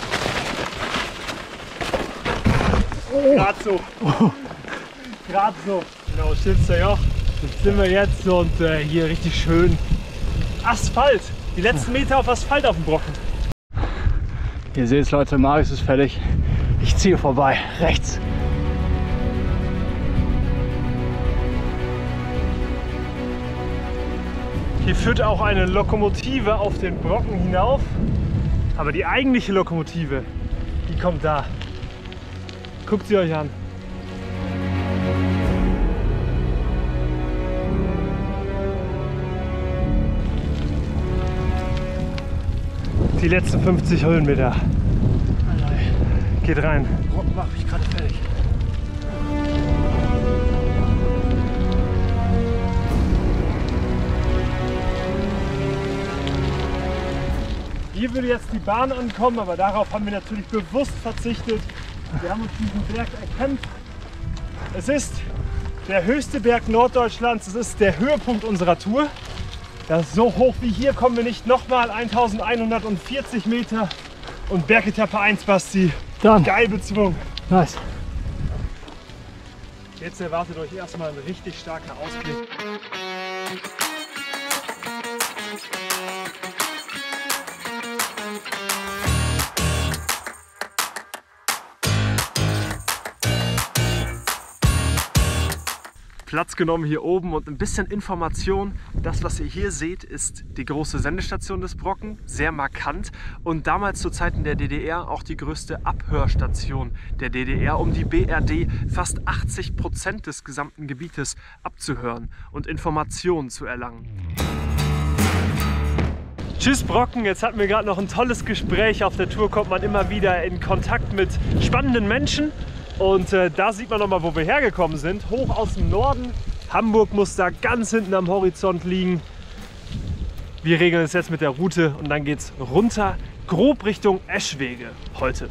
Speaker 1: Oh. Gerade so. Oh. Gerade so. Genau, Schilfster Joch. Jetzt sind wir jetzt und äh, hier richtig schön Asphalt. Die letzten Meter auf Asphalt auf dem Brocken.
Speaker 2: Ihr seht es, Leute, Marius ist fertig. Ich ziehe vorbei, rechts.
Speaker 1: Hier führt auch eine Lokomotive auf den Brocken hinauf. Aber die eigentliche Lokomotive, die kommt da. Guckt sie euch an. Die letzten fünfzig Höhenmeter. Geht rein.
Speaker 2: Brocken macht mich gerade fertig.
Speaker 1: Hier würde jetzt die Bahn ankommen, aber darauf haben wir natürlich bewusst verzichtet. Wir haben uns diesen Berg erkämpft. Es ist der höchste Berg Norddeutschlands. Es ist der Höhepunkt unserer Tour. Das ist so hoch wie hier kommen wir nicht nochmal. eintausendeinhundertvierzig Meter und Bergetappe eins, Basti.
Speaker 2: Dann.
Speaker 1: Geil bezwungen.
Speaker 2: Nice.
Speaker 1: Jetzt erwartet euch erstmal ein richtig starker Ausblick. Platz genommen hier oben und ein bisschen Information. Das, was ihr hier seht, ist die große Sendestation des Brocken, sehr markant und damals zu Zeiten der D D R auch die größte Abhörstation der D D R, um die B R D fast achtzig Prozent des gesamten Gebietes abzuhören und Informationen zu erlangen. Tschüss Brocken, jetzt hatten wir gerade noch ein tolles Gespräch. Auf der Tour kommt man immer wieder in Kontakt mit spannenden Menschen. Und äh, da sieht man nochmal, wo wir hergekommen sind. Hoch aus dem Norden. Hamburg muss da ganz hinten am Horizont liegen. Wir regeln es jetzt mit der Route und dann geht es runter, grob Richtung Eschwege heute.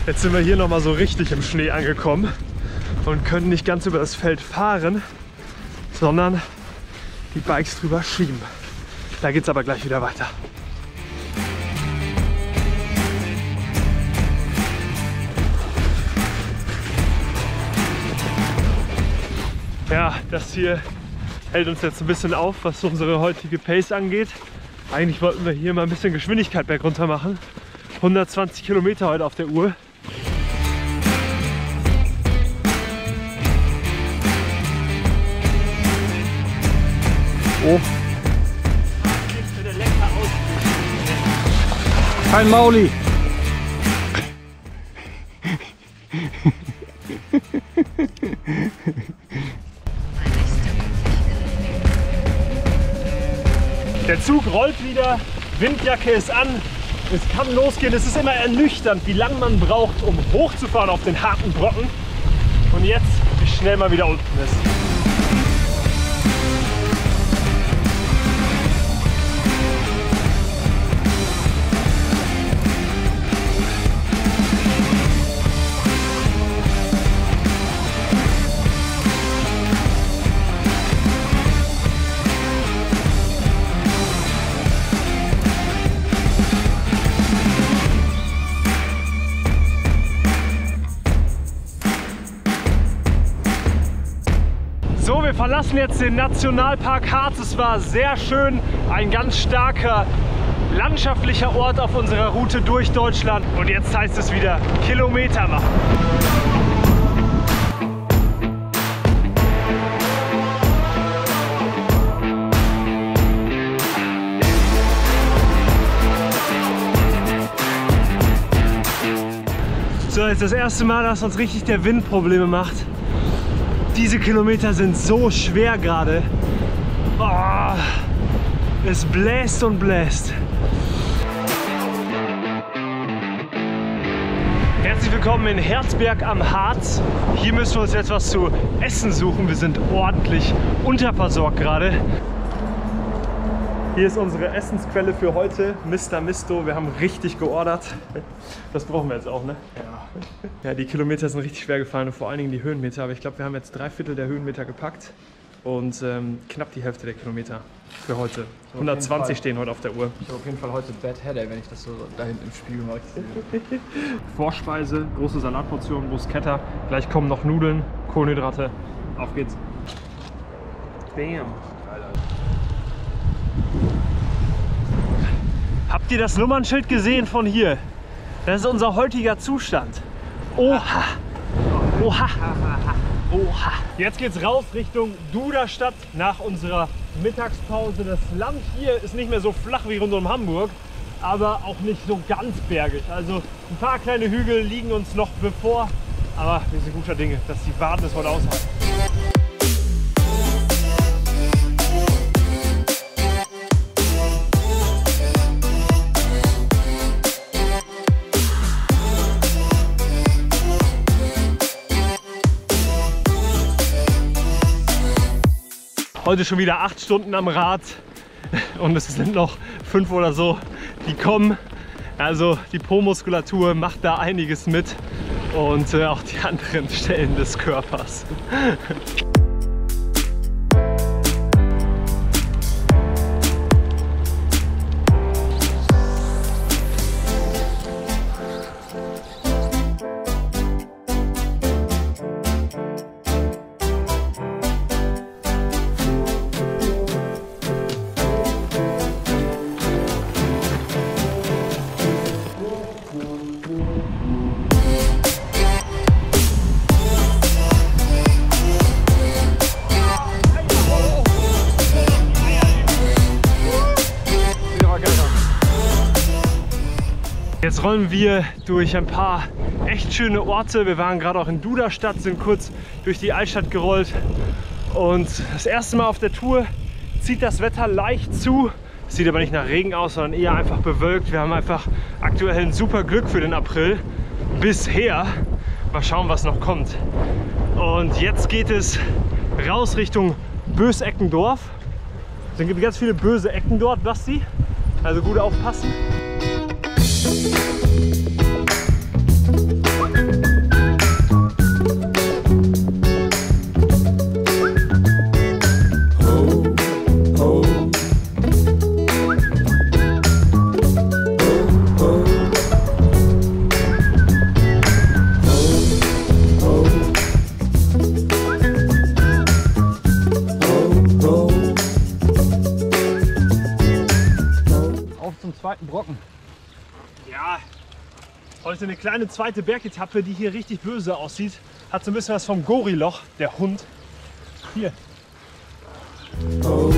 Speaker 1: Jetzt sind wir hier noch mal so richtig im Schnee angekommen und können nicht ganz über das Feld fahren, sondern die Bikes drüber schieben. Da geht es aber gleich wieder weiter. Ja, das hier hält uns jetzt ein bisschen auf, was unsere heutige Pace angeht. Eigentlich wollten wir hier mal ein bisschen Geschwindigkeit bergunter machen. hundertzwanzig Kilometer heute auf der Uhr.
Speaker 2: Oh. Kein Mauli.
Speaker 1: Der Zug rollt wieder, Windjacke ist an, es kann losgehen. Es ist immer ernüchternd, wie lange man braucht, um hochzufahren auf den harten Brocken. Und jetzt, wie schnell man wieder unten ist. So, wir verlassen jetzt den Nationalpark Harz. Es war sehr schön, ein ganz starker landschaftlicher Ort auf unserer Route durch Deutschland. Und jetzt heißt es wieder Kilometer machen. So, jetzt das erste Mal, dass uns richtig der Wind Probleme macht. Diese Kilometer sind so schwer gerade. Oh, es bläst und bläst. Herzlich willkommen in Herzberg am Harz. Hier müssen wir uns jetzt was zu essen suchen. Wir sind ordentlich unterversorgt gerade. Hier ist unsere Essensquelle für heute, Mister Misto. Wir haben richtig geordert. Das brauchen wir jetzt auch, ne? Ja. Ja, die Kilometer sind richtig schwer gefallen und vor allen Dingen die Höhenmeter. Aber ich glaube, wir haben jetzt drei Viertel der Höhenmeter gepackt und ähm, knapp die Hälfte der Kilometer für heute. hundertzwanzig stehen heute auf der Uhr.
Speaker 2: Ich habe auf jeden Fall heute Bad Headache, wenn ich das so da hinten im Spiegel mal sehe.
Speaker 1: Vorspeise, große Salatportion, Bruschetta. Gleich kommen noch Nudeln, Kohlenhydrate. Auf geht's. Bam. Habt ihr das Nummernschild gesehen von hier? Das ist unser heutiger Zustand. Oha! Oha! Oha! Jetzt geht's raus Richtung Duderstadt nach unserer Mittagspause. Das Land hier ist nicht mehr so flach wie rund um Hamburg, aber auch nicht so ganz bergig. Also ein paar kleine Hügel liegen uns noch bevor, aber wir sind guter Dinge, dass die Waden es heute aushalten. Heute schon wieder acht Stunden am Rad und es sind noch fünf oder so, die kommen. Also die Po-Muskulatur macht da einiges mit und äh, auch die anderen Stellen des Körpers. Jetzt rollen wir durch ein paar echt schöne Orte. Wir waren gerade auch in Duderstadt, sind kurz durch die Altstadt gerollt. Und das erste Mal auf der Tour zieht das Wetter leicht zu. Sieht aber nicht nach Regen aus, sondern eher einfach bewölkt. Wir haben einfach aktuell ein super Glück für den April. Bisher. Mal schauen, was noch kommt. Und jetzt geht es raus Richtung Böseckendorf. Es gibt ganz viele böse Ecken dort, Basti. Also gut aufpassen.
Speaker 2: zweiten Brocken.
Speaker 1: Ja, heute eine kleine zweite Bergetappe, die hier richtig böse aussieht. Hat so ein bisschen was vom Goriloch, der Hund. Hier. Oh.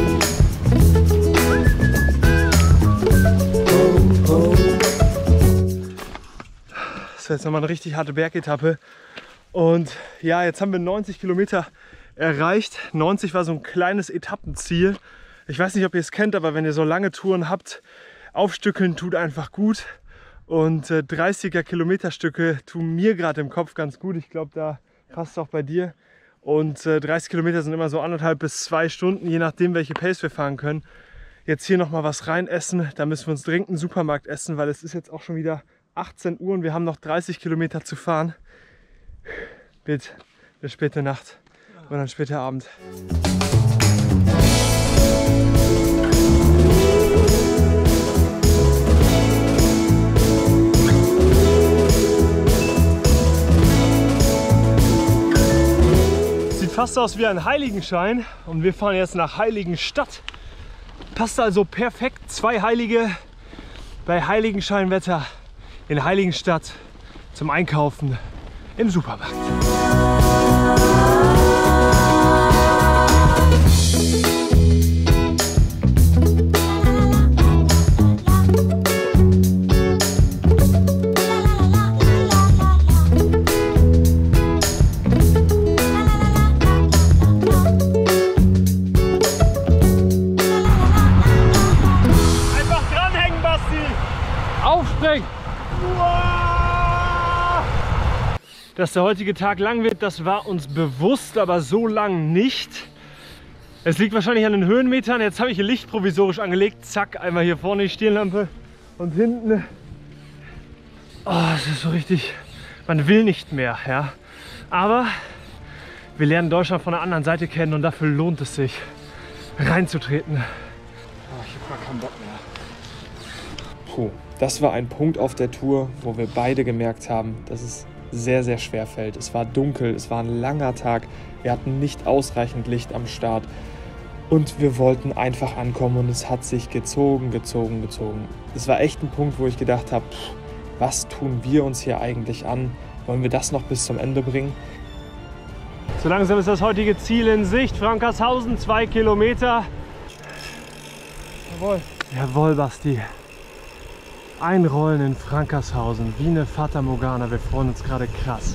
Speaker 1: Das ist jetzt nochmal eine richtig harte Bergetappe. Und ja, jetzt haben wir neunzig Kilometer erreicht. neunzig war so ein kleines Etappenziel. Ich weiß nicht, ob ihr es kennt, aber wenn ihr so lange Touren habt, aufstückeln tut einfach gut. Und äh, dreißiger Kilometerstücke tun mir gerade im Kopf ganz gut. Ich glaube, da passt es auch bei dir. Und äh, dreißig Kilometer sind immer so anderthalb bis zwei Stunden, je nachdem, welche Pace wir fahren können. Jetzt hier noch mal was rein essen. Da müssen wir uns dringend einen Supermarkt essen, weil es ist jetzt auch schon wieder achtzehn Uhr und wir haben noch dreißig Kilometer zu fahren. Wird eine späte Nacht und dann später Abend. Sieht fast aus wie ein Heiligenschein und wir fahren jetzt nach Heiligenstadt. Passt also perfekt, zwei Heilige bei Heiligenscheinwetter in Heiligenstadt zum Einkaufen im Supermarkt. Dass der heutige Tag lang wird, das war uns bewusst, aber so lang nicht. Es liegt wahrscheinlich an den Höhenmetern. Jetzt habe ich hier Licht provisorisch angelegt. Zack, einmal hier vorne die Stirnlampe und hinten. Oh, es ist so richtig, man will nicht mehr. Ja. Aber wir lernen Deutschland von der anderen Seite kennen und dafür lohnt es sich, reinzutreten.
Speaker 2: Oh, ich habe gar keinen Bock mehr.
Speaker 3: Puh, das war ein Punkt auf der Tour, wo wir beide gemerkt haben, dass es sehr, sehr schwer fällt. Es war dunkel, es war ein langer Tag, wir hatten nicht ausreichend Licht am Start und wir wollten einfach ankommen und es hat sich gezogen, gezogen, gezogen. Es war echt ein Punkt, wo ich gedacht habe, was tun wir uns hier eigentlich an? Wollen wir das noch bis zum Ende bringen?
Speaker 1: So langsam ist das heutige Ziel in Sicht. Frankershausen, zwei Kilometer. Jawohl. Jawohl, Basti. Einrollen in Frankershausen, wie eine Fata Morgana. Wir freuen uns gerade krass.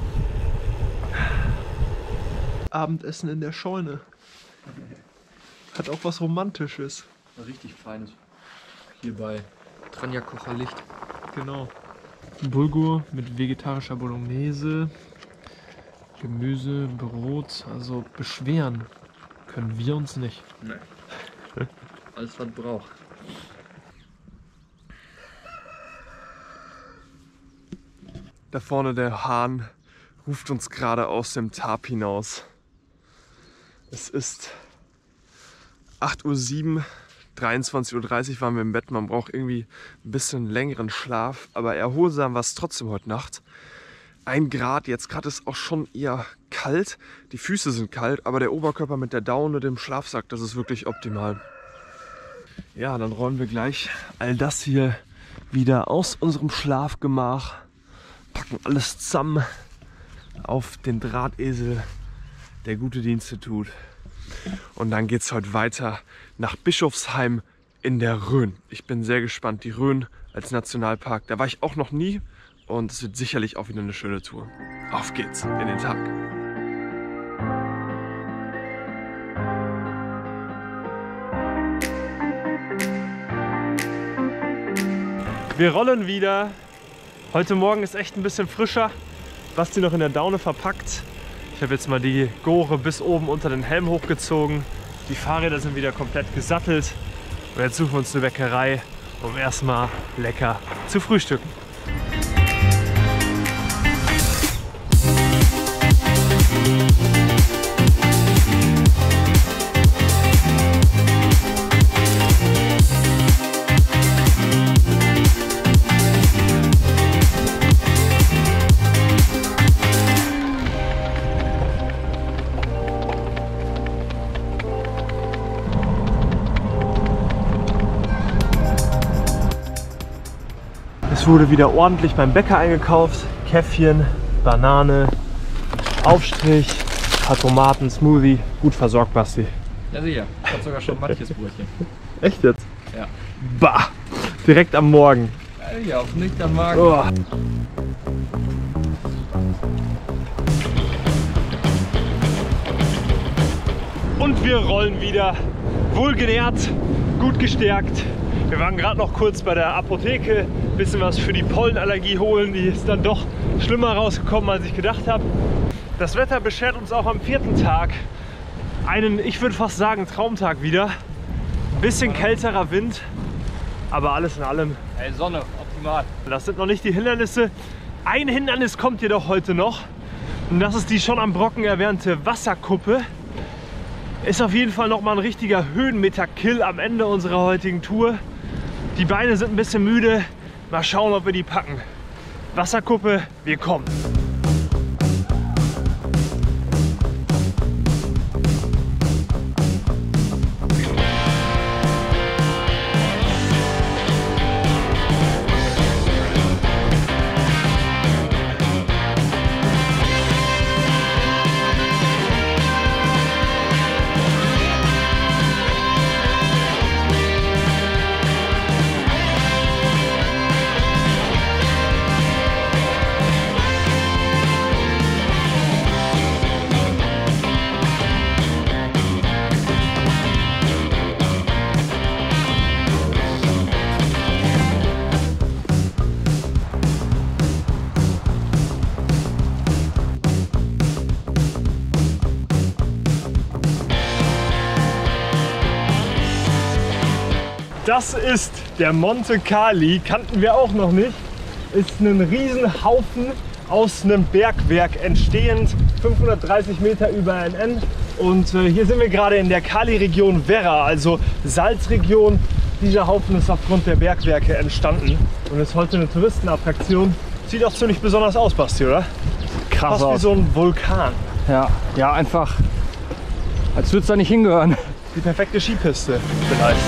Speaker 4: Abendessen in der Scheune. Hat auch was Romantisches.
Speaker 2: Richtig feines. Hier bei Tranja Kocherlicht.
Speaker 4: Genau. Bulgur mit vegetarischer Bolognese, Gemüse, Brot. Also beschweren können wir uns nicht.
Speaker 2: Nee. Alles, was braucht.
Speaker 3: Da vorne der Hahn ruft uns gerade aus dem Tarp hinaus. Es ist acht Uhr sieben, dreiundzwanzig Uhr dreißig waren wir im Bett. Man braucht irgendwie ein bisschen längeren Schlaf, aber erholsam war es trotzdem heute Nacht. Ein Grad, jetzt gerade ist auch schon eher kalt. Die Füße sind kalt, aber der Oberkörper mit der Daune, dem Schlafsack, das ist wirklich optimal. Ja, dann räumen wir gleich all das hier wieder aus unserem Schlafgemach. Packen alles zusammen auf den Drahtesel, der gute Dienste tut. Und dann geht es heute weiter nach Bischofsheim in der Rhön. Ich bin sehr gespannt. Die Rhön als Nationalpark, da war ich auch noch nie und es wird sicherlich auch wieder eine schöne Tour. Auf geht's in den Tag.
Speaker 1: Wir rollen wieder. Heute Morgen ist echt ein bisschen frischer. Basti noch in der Daune verpackt. Ich habe jetzt mal die Gore bis oben unter den Helm hochgezogen. Die Fahrräder sind wieder komplett gesattelt. Und jetzt suchen wir uns eine Bäckerei, um erstmal lecker zu frühstücken. wurde wieder ordentlich beim Bäcker eingekauft. Käffchen, Banane, Aufstrich, ein paar Tomaten, Smoothie. Gut versorgt, Basti.
Speaker 2: Ja sicher, ich hab sogar schon manches Brötchen.
Speaker 1: Echt jetzt?
Speaker 2: Ja.
Speaker 1: Bah! Direkt am Morgen.
Speaker 2: Ja, auf nüchtern Magen.
Speaker 1: Oh. Und wir rollen wieder. Wohlgenährt, gut gestärkt. Wir waren gerade noch kurz bei der Apotheke, ein bisschen was für die Pollenallergie holen. Die ist dann doch schlimmer rausgekommen, als ich gedacht habe. Das Wetter beschert uns auch am vierten Tag einen, ich würde fast sagen, Traumtag wieder. Ein bisschen kälterer Wind, aber alles in allem.
Speaker 2: Hey, Sonne, optimal.
Speaker 1: Das sind noch nicht die Hindernisse. Ein Hindernis kommt jedoch heute noch. Und das ist die schon am Brocken erwähnte Wasserkuppe. Ist auf jeden Fall noch mal ein richtiger Höhenmeter-Kill am Ende unserer heutigen Tour. Die Beine sind ein bisschen müde. Mal schauen, ob wir die packen. Wasserkuppe, wir kommen. Das ist der Monte Cali, kannten wir auch noch nicht. Ist ein Riesenhaufen aus einem Bergwerk entstehend, fünfhundertdreißig Meter über N N. Und äh, hier sind wir gerade in der Cali-Region Werra, also Salzregion. Dieser Haufen ist aufgrund der Bergwerke entstanden und ist heute eine Touristenattraktion. Sieht auch ziemlich besonders aus, Basti, oder?
Speaker 2: Krass
Speaker 1: Fast wie
Speaker 2: aus.
Speaker 1: so ein Vulkan.
Speaker 2: Ja, ja, einfach, als würde es da nicht hingehören.
Speaker 1: Die perfekte Skipiste vielleicht.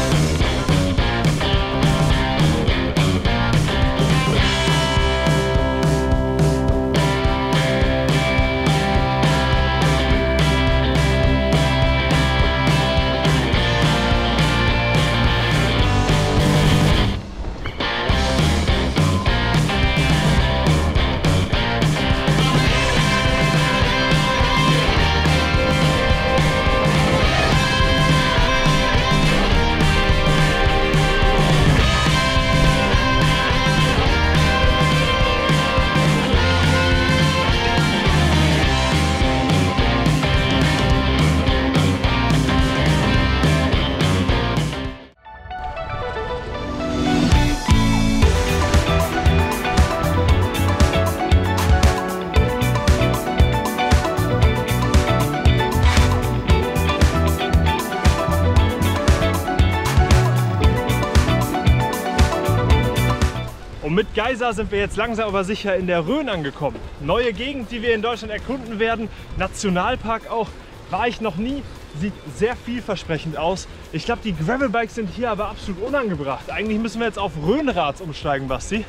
Speaker 1: Und mit Geisa sind wir jetzt langsam aber sicher in der Rhön angekommen. Neue Gegend, die wir in Deutschland erkunden werden. Nationalpark auch. War ich noch nie. Sieht sehr vielversprechend aus. Ich glaube, die Gravelbikes sind hier aber absolut unangebracht. Eigentlich müssen wir jetzt auf Rhönrad umsteigen, Basti.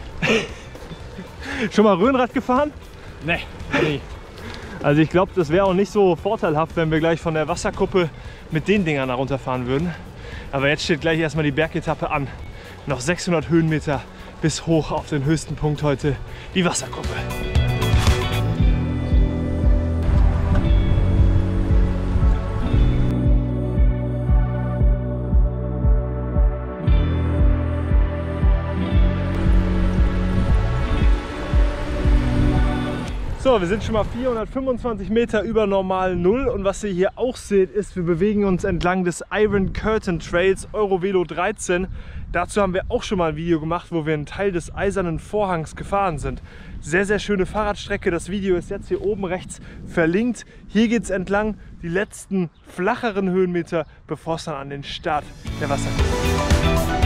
Speaker 1: Schon mal Rhönrad gefahren?
Speaker 2: Nee, nee.
Speaker 1: Also ich glaube, das wäre auch nicht so vorteilhaft, wenn wir gleich von der Wasserkuppe mit den Dingern da runterfahren würden. Aber jetzt steht gleich erstmal die Bergetappe an. Noch sechshundert Höhenmeter bis hoch auf den höchsten Punkt heute, die Wasserkuppe. So, wir sind schon mal vierhundertfünfundzwanzig Meter über normal Null und was ihr hier auch seht, ist, wir bewegen uns entlang des Iron Curtain Trails Eurovelo dreizehn. Dazu haben wir auch schon mal ein Video gemacht, wo wir einen Teil des Eisernen Vorhangs gefahren sind. Sehr, sehr schöne Fahrradstrecke. Das Video ist jetzt hier oben rechts verlinkt. Hier geht es entlang, die letzten flacheren Höhenmeter, bevor es dann an den Start der Wasserkuppe geht.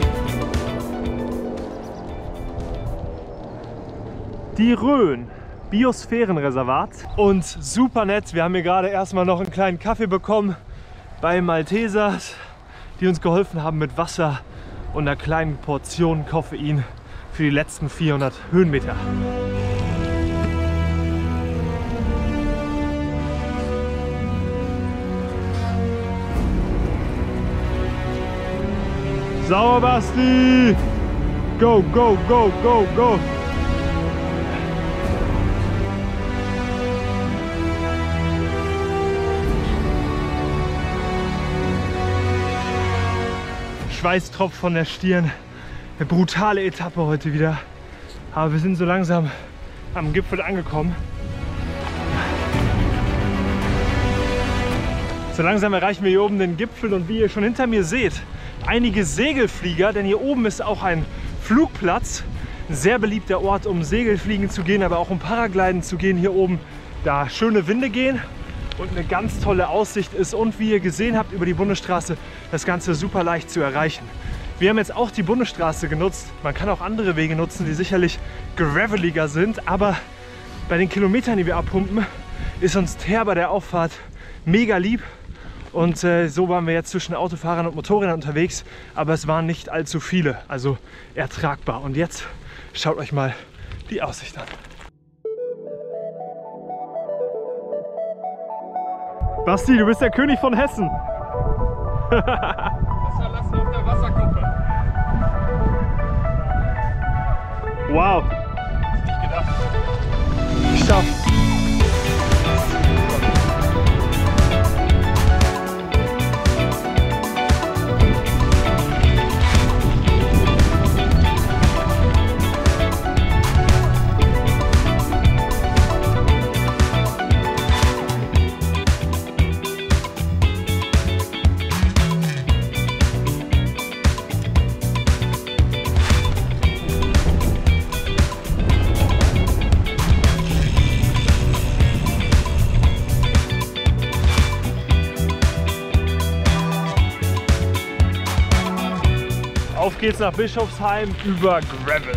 Speaker 1: Die Rhön Biosphärenreservat. Und super nett, wir haben hier gerade erstmal noch einen kleinen Kaffee bekommen bei Maltesers, die uns geholfen haben mit Wasser und einer kleinen Portion Koffein für die letzten vierhundert Höhenmeter. Sauber, Basti! Go, go, go, go, go! Schweißtropf von der Stirn. Eine brutale Etappe heute wieder. Aber wir sind so langsam am Gipfel angekommen. So langsam erreichen wir hier oben den Gipfel und wie ihr schon hinter mir seht, einige Segelflieger, denn hier oben ist auch ein Flugplatz. Ein sehr beliebter Ort, um Segelfliegen zu gehen, aber auch um Paragliden zu gehen hier oben, da schöne Winde gehen und eine ganz tolle Aussicht ist und wie ihr gesehen habt über die Bundesstraße, das Ganze super leicht zu erreichen. Wir haben jetzt auch die Bundesstraße genutzt. Man kann auch andere Wege nutzen, die sicherlich graveliger sind, aber bei den Kilometern, die wir abpumpen, ist uns Teer bei der Auffahrt mega lieb. Und äh, so waren wir jetzt zwischen Autofahrern und Motorrädern unterwegs, aber es waren nicht allzu viele, also ertragbar. Und jetzt schaut euch mal die Aussicht an. Basti, du bist der König von Hessen.
Speaker 2: Wasserlassen auf der Wasserkuppe.
Speaker 1: Wow.
Speaker 2: Nicht gedacht.
Speaker 1: Geschafft. Auf geht's nach Bischofsheim über Gravel.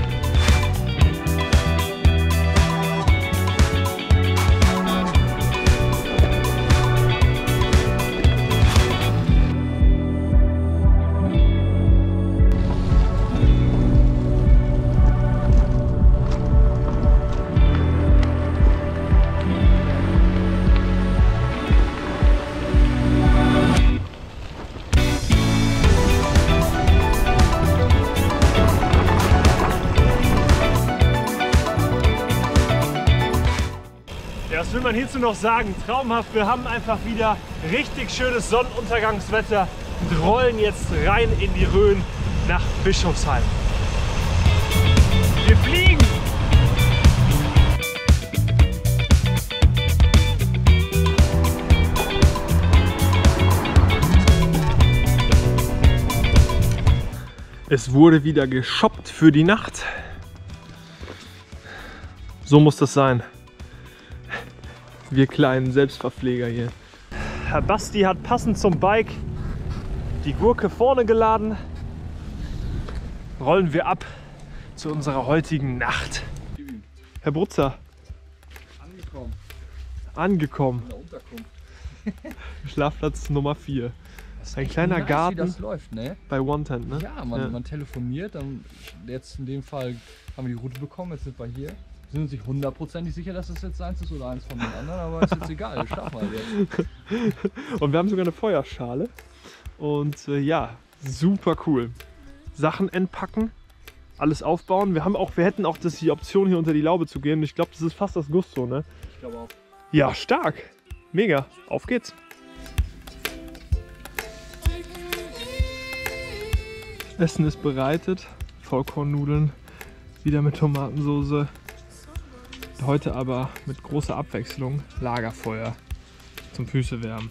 Speaker 1: Was will man hierzu noch sagen? Traumhaft, wir haben einfach wieder richtig schönes Sonnenuntergangswetter und rollen jetzt rein in die Rhön nach Bischofsheim. Wir fliegen! Es wurde wieder geshoppt für die Nacht. So muss das sein. Wir kleinen Selbstverpfleger hier. Herr Basti hat passend zum Bike die Gurke vorne geladen. Rollen wir ab zu unserer heutigen Nacht. Herr Brutzer.
Speaker 2: Angekommen.
Speaker 1: Angekommen.
Speaker 2: In der Unterkunft.
Speaker 1: Schlafplatz Nummer vier. Ein kleiner
Speaker 2: nice,
Speaker 1: Garten
Speaker 2: wie das läuft, ne?
Speaker 1: bei One-Tent, ne?
Speaker 2: Ja, man,
Speaker 1: Ja.
Speaker 2: man telefoniert, dann jetzt in dem Fall haben wir die Route bekommen, jetzt sind wir hier. Wir sind uns nicht hundertprozentig sicher, dass es jetzt eins ist oder eins von den anderen, aber ist jetzt egal, wir schlafen halt jetzt.
Speaker 1: Und wir haben sogar eine Feuerschale. Und äh, ja, super cool. Sachen entpacken, alles aufbauen. Wir haben auch, wir hätten auch das, die Option hier unter die Laube zu gehen. Ich glaube, das ist fast das Gusto, ne?
Speaker 2: Ich glaube auch.
Speaker 1: Ja, stark. Mega. Auf geht's. Essen ist bereitet. Vollkornnudeln. Wieder mit Tomatensauce. Heute aber mit großer Abwechslung Lagerfeuer zum Füße wärmen.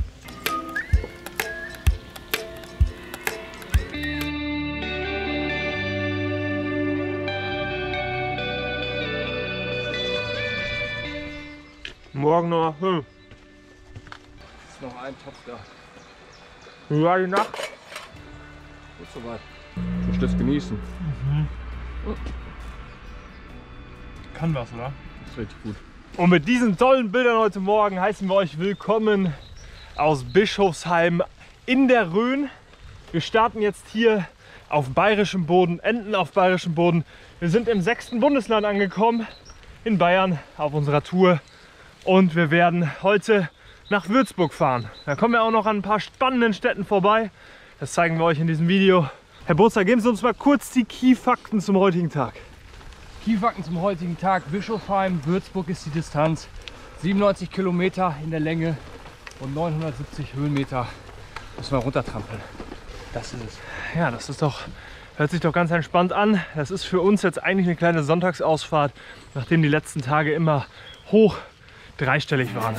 Speaker 1: Morgen noch. Hm.
Speaker 2: Ist noch ein Topf da.
Speaker 1: Wie war die Nacht?
Speaker 2: Gut soweit. Ich das genießen.
Speaker 1: Kann was, oder?
Speaker 2: Das ist richtig gut.
Speaker 1: Und mit diesen tollen Bildern heute Morgen heißen wir euch willkommen aus Bischofsheim in der Rhön. Wir starten jetzt hier auf bayerischem Boden, enden auf bayerischem Boden. Wir sind im sechsten Bundesland angekommen, in Bayern, auf unserer Tour. Und wir werden heute nach Würzburg fahren. Da kommen wir auch noch an ein paar spannenden Städten vorbei. Das zeigen wir euch in diesem Video. Herr Burzer, geben Sie uns mal kurz die Key-Fakten zum heutigen Tag.
Speaker 2: Key-Fakten zum heutigen Tag. Bischofsheim, Würzburg ist die Distanz. siebenundneunzig Kilometer in der Länge und neunhundertsiebzig Höhenmeter müssen wir runtertrampeln. Das ist es.
Speaker 1: Ja, das ist doch, hört sich doch ganz entspannt an. Das ist für uns jetzt eigentlich eine kleine Sonntagsausfahrt, nachdem die letzten Tage immer hoch dreistellig waren.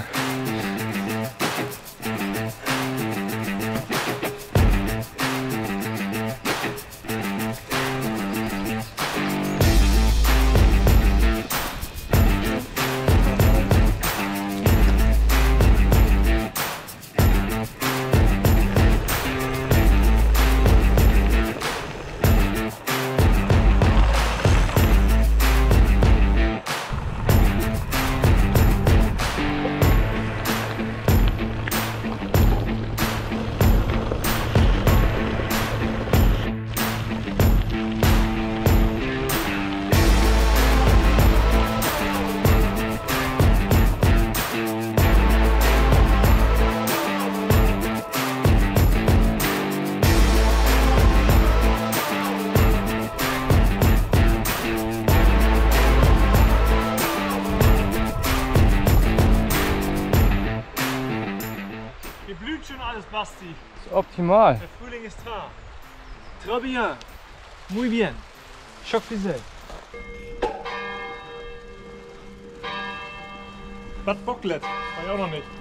Speaker 1: Schön alles, Basti.
Speaker 2: Das ist optimal.
Speaker 1: Der Frühling ist da. Très bien. Muy bien. Choc Fisel. Bad Bocklet. War ich auch noch nicht.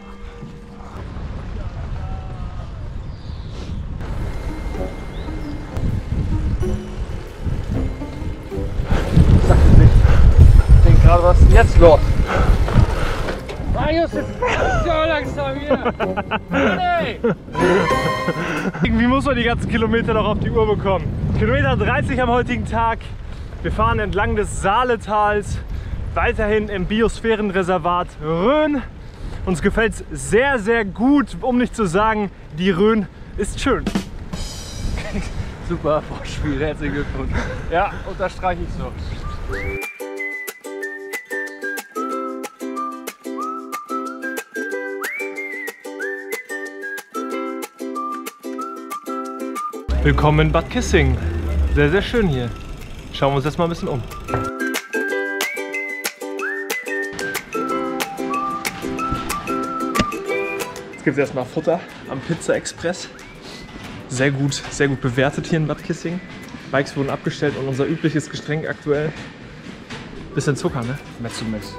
Speaker 2: Ich denke gerade, was ist denn jetzt los? Marius, jetzt so langsam hier! Hey.
Speaker 1: Irgendwie muss man die ganzen Kilometer noch auf die Uhr bekommen. Kilometer dreißig am heutigen Tag. Wir fahren entlang des Saaletals, weiterhin im Biosphärenreservat Rhön. Uns gefällt es sehr, sehr gut, um nicht zu sagen, die Rhön ist schön.
Speaker 2: Super Vorspiel, herzlichen Glückwunsch. Ja, unterstreiche ich so.
Speaker 1: Willkommen in Bad Kissing. Sehr, sehr schön hier. Schauen wir uns jetzt mal ein bisschen um. Jetzt gibt es erstmal Futter am Pizza Express. Sehr gut, sehr gut bewertet hier in Bad Kissing. Bikes wurden abgestellt und unser übliches Getränk aktuell. Bisschen Zucker, ne?
Speaker 2: Mezzo-Mezzo.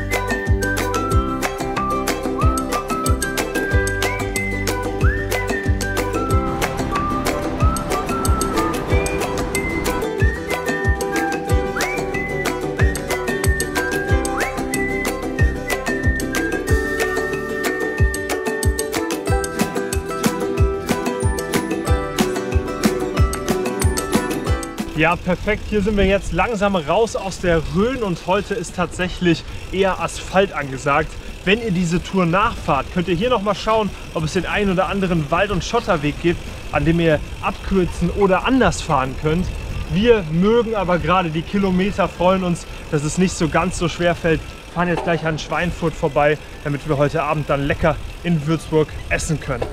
Speaker 1: Ja, perfekt. Hier sind wir jetzt langsam raus aus der Rhön und heute ist tatsächlich eher Asphalt angesagt. Wenn ihr diese Tour nachfahrt, könnt ihr hier noch mal schauen, ob es den einen oder anderen Wald- und Schotterweg gibt, an dem ihr abkürzen oder anders fahren könnt. Wir mögen aber gerade die Kilometer, freuen uns, dass es nicht so ganz so schwer fällt. Wir fahren jetzt gleich an Schweinfurt vorbei, damit wir heute Abend dann lecker in Würzburg essen können.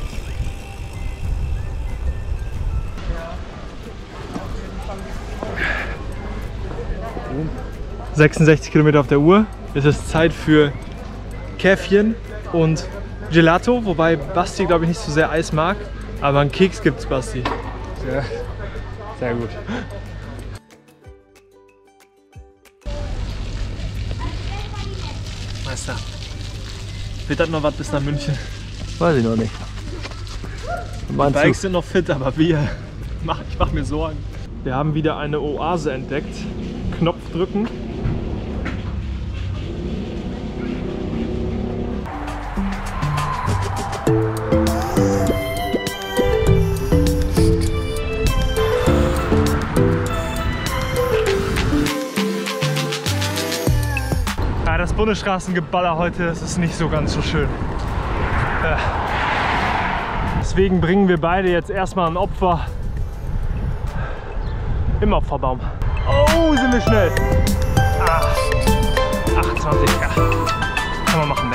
Speaker 1: sechsundsechzig Kilometer auf der Uhr. Es ist Zeit für Käffchen und Gelato, wobei Basti, glaube ich, nicht so sehr Eis mag. Aber einen Keks gibt's, Basti.
Speaker 2: Sehr, sehr gut.
Speaker 1: Meister, wird das noch was bis nach München?
Speaker 2: Weiß ich noch nicht.
Speaker 1: Die Bikes sind noch fit, aber wir, ich mache mir Sorgen. Wir haben wieder eine Oase entdeckt. Knopf drücken. das Bundesstraßengeballer heute, das ist nicht so ganz so schön. Ja. Deswegen bringen wir beide jetzt erstmal ein Opfer im Opferbaum. Oh, sind wir schnell. Ah, achtundzwanzig, ja. Kann man machen, ne?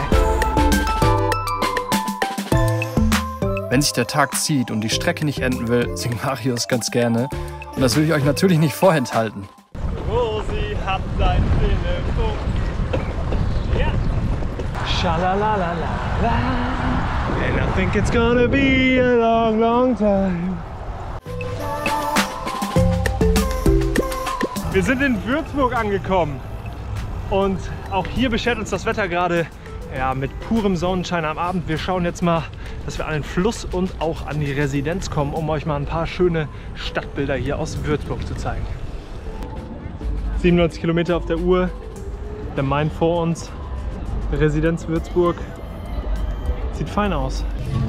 Speaker 2: Wenn sich der Tag zieht und die Strecke nicht enden will, singt Marius ganz gerne. Und das will ich euch natürlich nicht vorenthalten.
Speaker 1: Rosi hat dein Telefon. Ja. Schalalalala. And I think it's gonna be a long, long time. Wir sind in Würzburg angekommen. Und auch hier beschert uns das Wetter gerade ja, mit purem Sonnenschein am Abend. Wir schauen jetzt mal, dass wir an den Fluss und auch an die Residenz kommen, um euch mal ein paar schöne Stadtbilder hier aus Würzburg zu zeigen. siebenundneunzig Kilometer auf der Uhr, der Main vor uns, Residenz Würzburg. Sieht fein aus.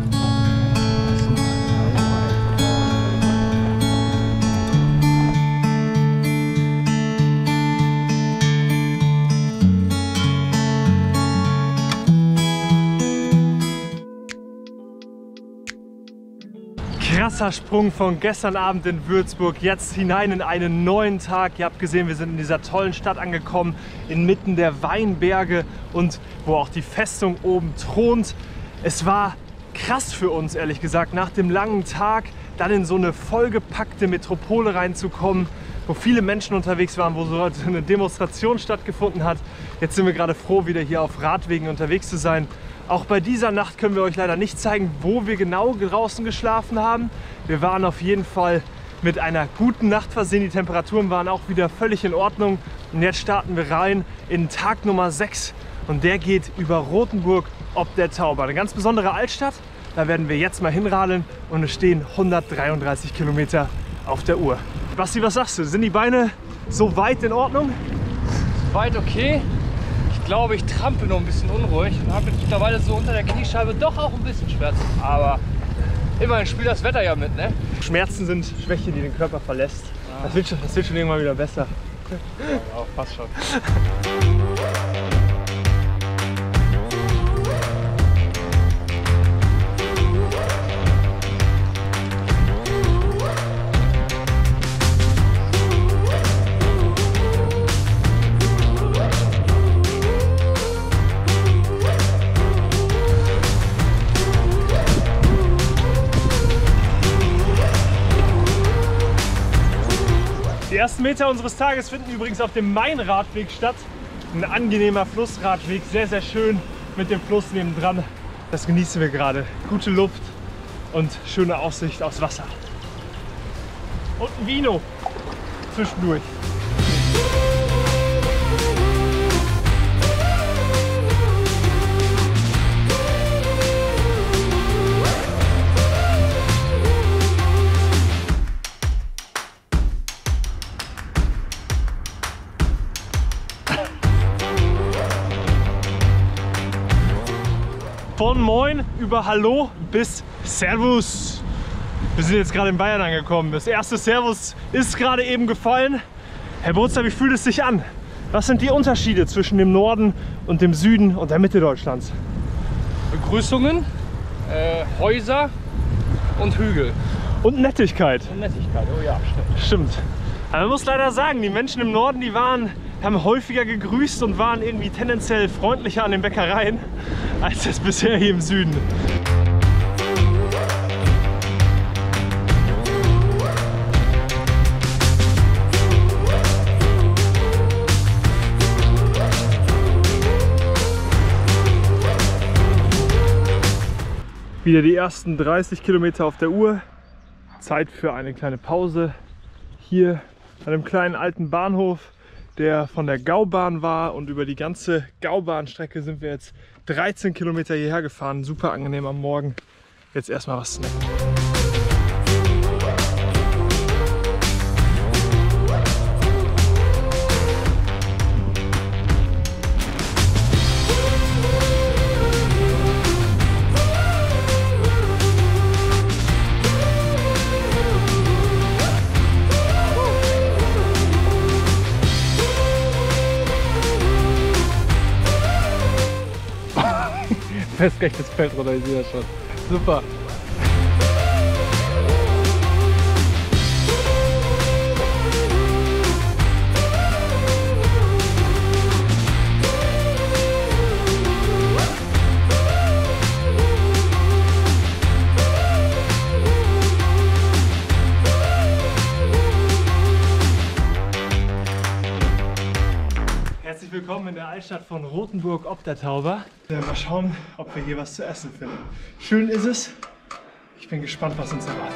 Speaker 1: Krasser Sprung von gestern Abend in Würzburg, jetzt hinein in einen neuen Tag. Ihr habt gesehen, wir sind in dieser tollen Stadt angekommen, inmitten der Weinberge und wo auch die Festung oben thront. Es war krass für uns, ehrlich gesagt, nach dem langen Tag dann in so eine vollgepackte Metropole reinzukommen, wo viele Menschen unterwegs waren, wo so eine Demonstration stattgefunden hat. Jetzt sind wir gerade froh, wieder hier auf Radwegen unterwegs zu sein. Auch bei dieser Nacht können wir euch leider nicht zeigen, wo wir genau draußen geschlafen haben. Wir waren auf jeden Fall mit einer guten Nacht versehen. Die Temperaturen waren auch wieder völlig in Ordnung. Und jetzt starten wir rein in Tag Nummer sechs. Und der geht über Rothenburg ob der Tauber. Eine ganz besondere Altstadt. Da werden wir jetzt mal hinradeln und es stehen hundertdreiunddreißig Kilometer auf der Uhr. Basti, was sagst du? Sind die Beine so weit in Ordnung?
Speaker 2: Weit okay. Ich glaube, ich trampel noch ein bisschen unruhig und habe mittlerweile so unter der Kniescheibe doch auch ein bisschen Schmerzen. Aber immerhin spielt das Wetter ja mit, ne?
Speaker 1: Schmerzen sind Schwäche, die den Körper verlässt. Ah. Das, wird schon, das wird schon irgendwann wieder besser.
Speaker 2: Ja, passt schon.
Speaker 1: Die ersten Meter unseres Tages finden übrigens auf dem Main-Radweg statt. Ein angenehmer Flussradweg, sehr, sehr schön mit dem Fluss nebendran. Das genießen wir gerade. Gute Luft und schöne Aussicht aufs Wasser. Und ein Vino zwischendurch. Von Moin über Hallo bis Servus. Wir sind jetzt gerade in Bayern angekommen. Das erste Servus ist gerade eben gefallen. Herr Burzler, wie fühlt es sich an? Was sind die Unterschiede zwischen dem Norden und dem Süden und der Mitte Deutschlands?
Speaker 2: Begrüßungen, äh, Häuser und Hügel.
Speaker 1: Und Nettigkeit.
Speaker 2: Und Nettigkeit, oh ja, stimmt.
Speaker 1: Stimmt. Aber man muss leider sagen, die Menschen im Norden, die waren, haben häufiger gegrüßt und waren irgendwie tendenziell freundlicher an den Bäckereien als das bisher hier im Süden. Wieder die ersten dreißig Kilometer auf der Uhr. Zeit für eine kleine Pause. Hier an einem kleinen alten Bahnhof, der von der Gaubahn war, und über die ganze Gaubahnstrecke sind wir jetzt dreizehn Kilometer hierher gefahren. Super angenehm am Morgen. Jetzt erstmal was snacken.
Speaker 2: fest gleich das Feld runter, ich sehe das schon. Super.
Speaker 1: Herzlich willkommen in der Altstadt von Rothenburg ob der Tauber. Ja, mal schauen, ob wir hier was zu essen finden. Schön ist es. Ich bin gespannt, was uns erwartet.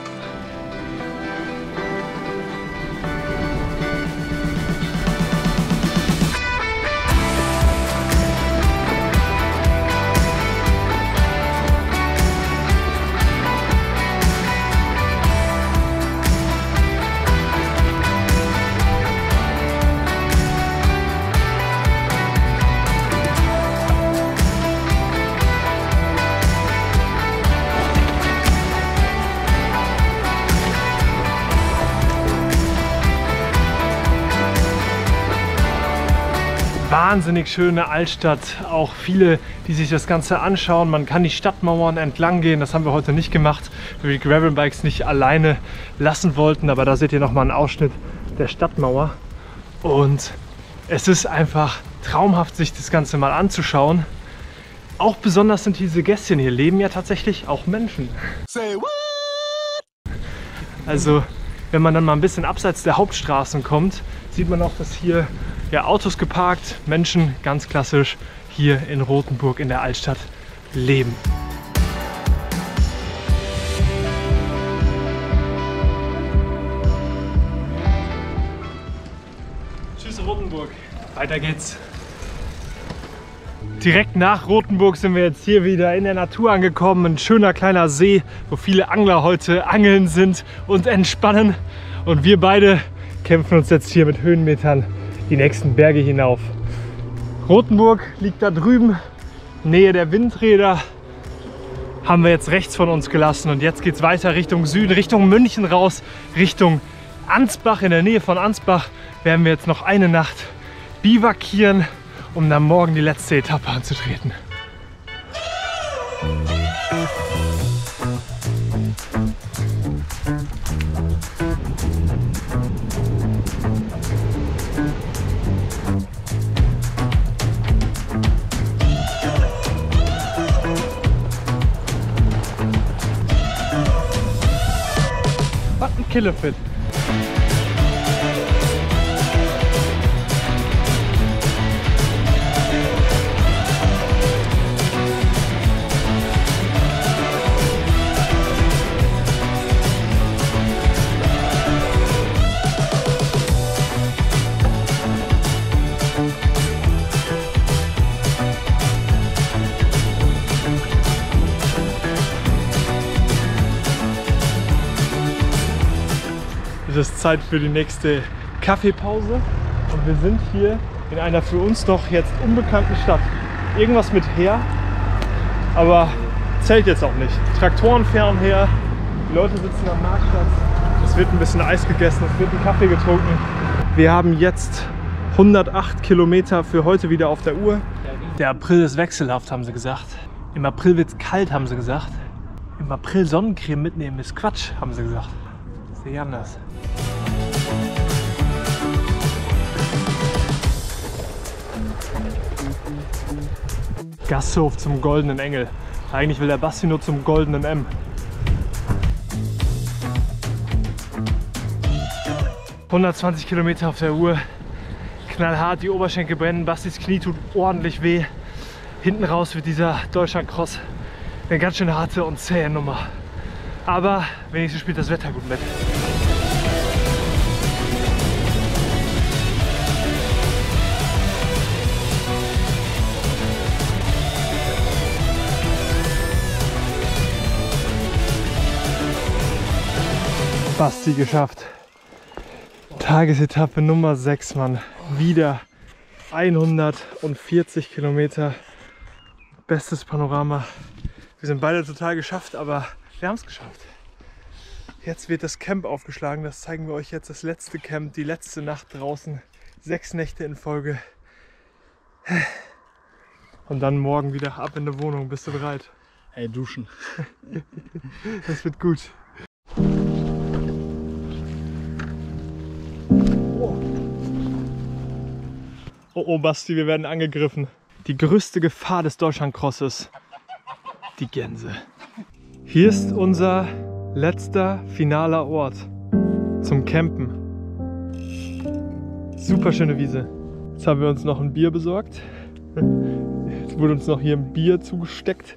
Speaker 1: Wahnsinnig schöne Altstadt, auch viele, die sich das Ganze anschauen. Man kann die Stadtmauern entlang gehen, das haben wir heute nicht gemacht, weil wir die Gravelbikes nicht alleine lassen wollten, aber da seht ihr nochmal einen Ausschnitt der Stadtmauer und es ist einfach traumhaft, sich das Ganze mal anzuschauen. Auch besonders sind diese Gässchen hier, leben ja tatsächlich auch Menschen. Also wenn man dann mal ein bisschen abseits der Hauptstraßen kommt, sieht man auch, dass hier ja, Autos geparkt, Menschen ganz klassisch hier in Rothenburg in der Altstadt leben. Tschüss Rothenburg, weiter geht's. Direkt nach Rothenburg sind wir jetzt hier wieder in der Natur angekommen. Ein schöner kleiner See, wo viele Angler heute angeln sind und entspannen. Und wir beide kämpfen uns jetzt hier mit Höhenmetern die nächsten Berge hinauf. Rothenburg liegt da drüben, Nähe der Windräder. Haben wir jetzt rechts von uns gelassen und jetzt geht es weiter Richtung Süden, Richtung München raus, Richtung Ansbach. In der Nähe von Ansbach werden wir jetzt noch eine Nacht bivakieren, um dann morgen die letzte Etappe anzutreten. Killefit. Es ist Zeit für die nächste Kaffeepause und wir sind hier in einer für uns noch jetzt unbekannten Stadt. Irgendwas mit her, aber zählt jetzt auch nicht. Traktoren fahren her, die Leute sitzen am Marktplatz, es wird ein bisschen Eis gegessen, es wird ein Kaffee getrunken. Wir haben jetzt hundertacht Kilometer für heute wieder auf der Uhr. Der April ist wechselhaft, haben sie gesagt. Im April wird es kalt, haben sie gesagt. Im April Sonnencreme mitnehmen ist Quatsch, haben sie gesagt. Sehe anders. Gasthof zum Goldenen Engel. Eigentlich will der Basti nur zum Goldenen M. hundertzwanzig Kilometer auf der Uhr. Knallhart, die Oberschenkel brennen, Bastis Knie tut ordentlich weh. Hinten raus wird dieser Deutschlandcross eine ganz schön harte und zähe Nummer. Aber wenigstens spielt das Wetter gut mit. Basti geschafft. Tagesetappe Nummer sechs, Mann. Wieder hundertvierzig Kilometer. Bestes Panorama. Wir sind beide total geschafft, aber wir haben es geschafft. Jetzt wird das Camp aufgeschlagen. Das zeigen wir euch jetzt. Das letzte Camp, die letzte Nacht draußen. Sechs Nächte in Folge. Und dann morgen wieder ab in die Wohnung. Bist du bereit?
Speaker 2: Hey, duschen.
Speaker 1: Das wird gut. Oh oh Basti, wir werden angegriffen. Die größte Gefahr des Deutschlandcrosses. Die Gänse. Hier ist unser letzter finaler Ort zum Campen. Super schöne Wiese. Jetzt haben wir uns noch ein Bier besorgt. Jetzt wurde uns noch hier ein Bier zugesteckt.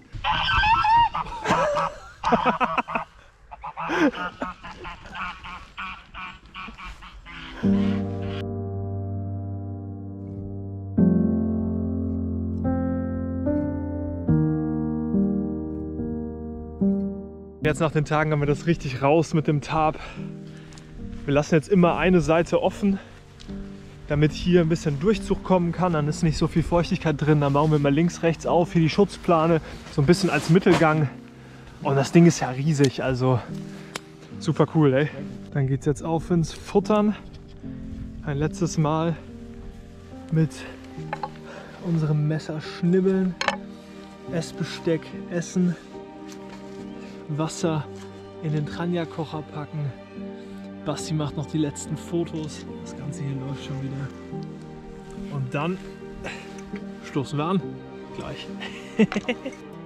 Speaker 1: Jetzt nach den Tagen haben wir das richtig raus mit dem Tarp. Wir lassen jetzt immer eine Seite offen, damit hier ein bisschen Durchzug kommen kann. Dann ist nicht so viel Feuchtigkeit drin. Dann bauen wir mal links, rechts auf, hier die Schutzplane, so ein bisschen als Mittelgang. Und das Ding ist ja riesig, also super cool, ey. Dann geht es jetzt auf ins Futtern. Ein letztes Mal mit unserem Messer schnibbeln, Essbesteck essen. Wasser in den Tranja-Kocher packen. Basti macht noch die letzten Fotos. Das Ganze hier läuft schon wieder. Und dann stoßen wir an. Gleich. Jetzt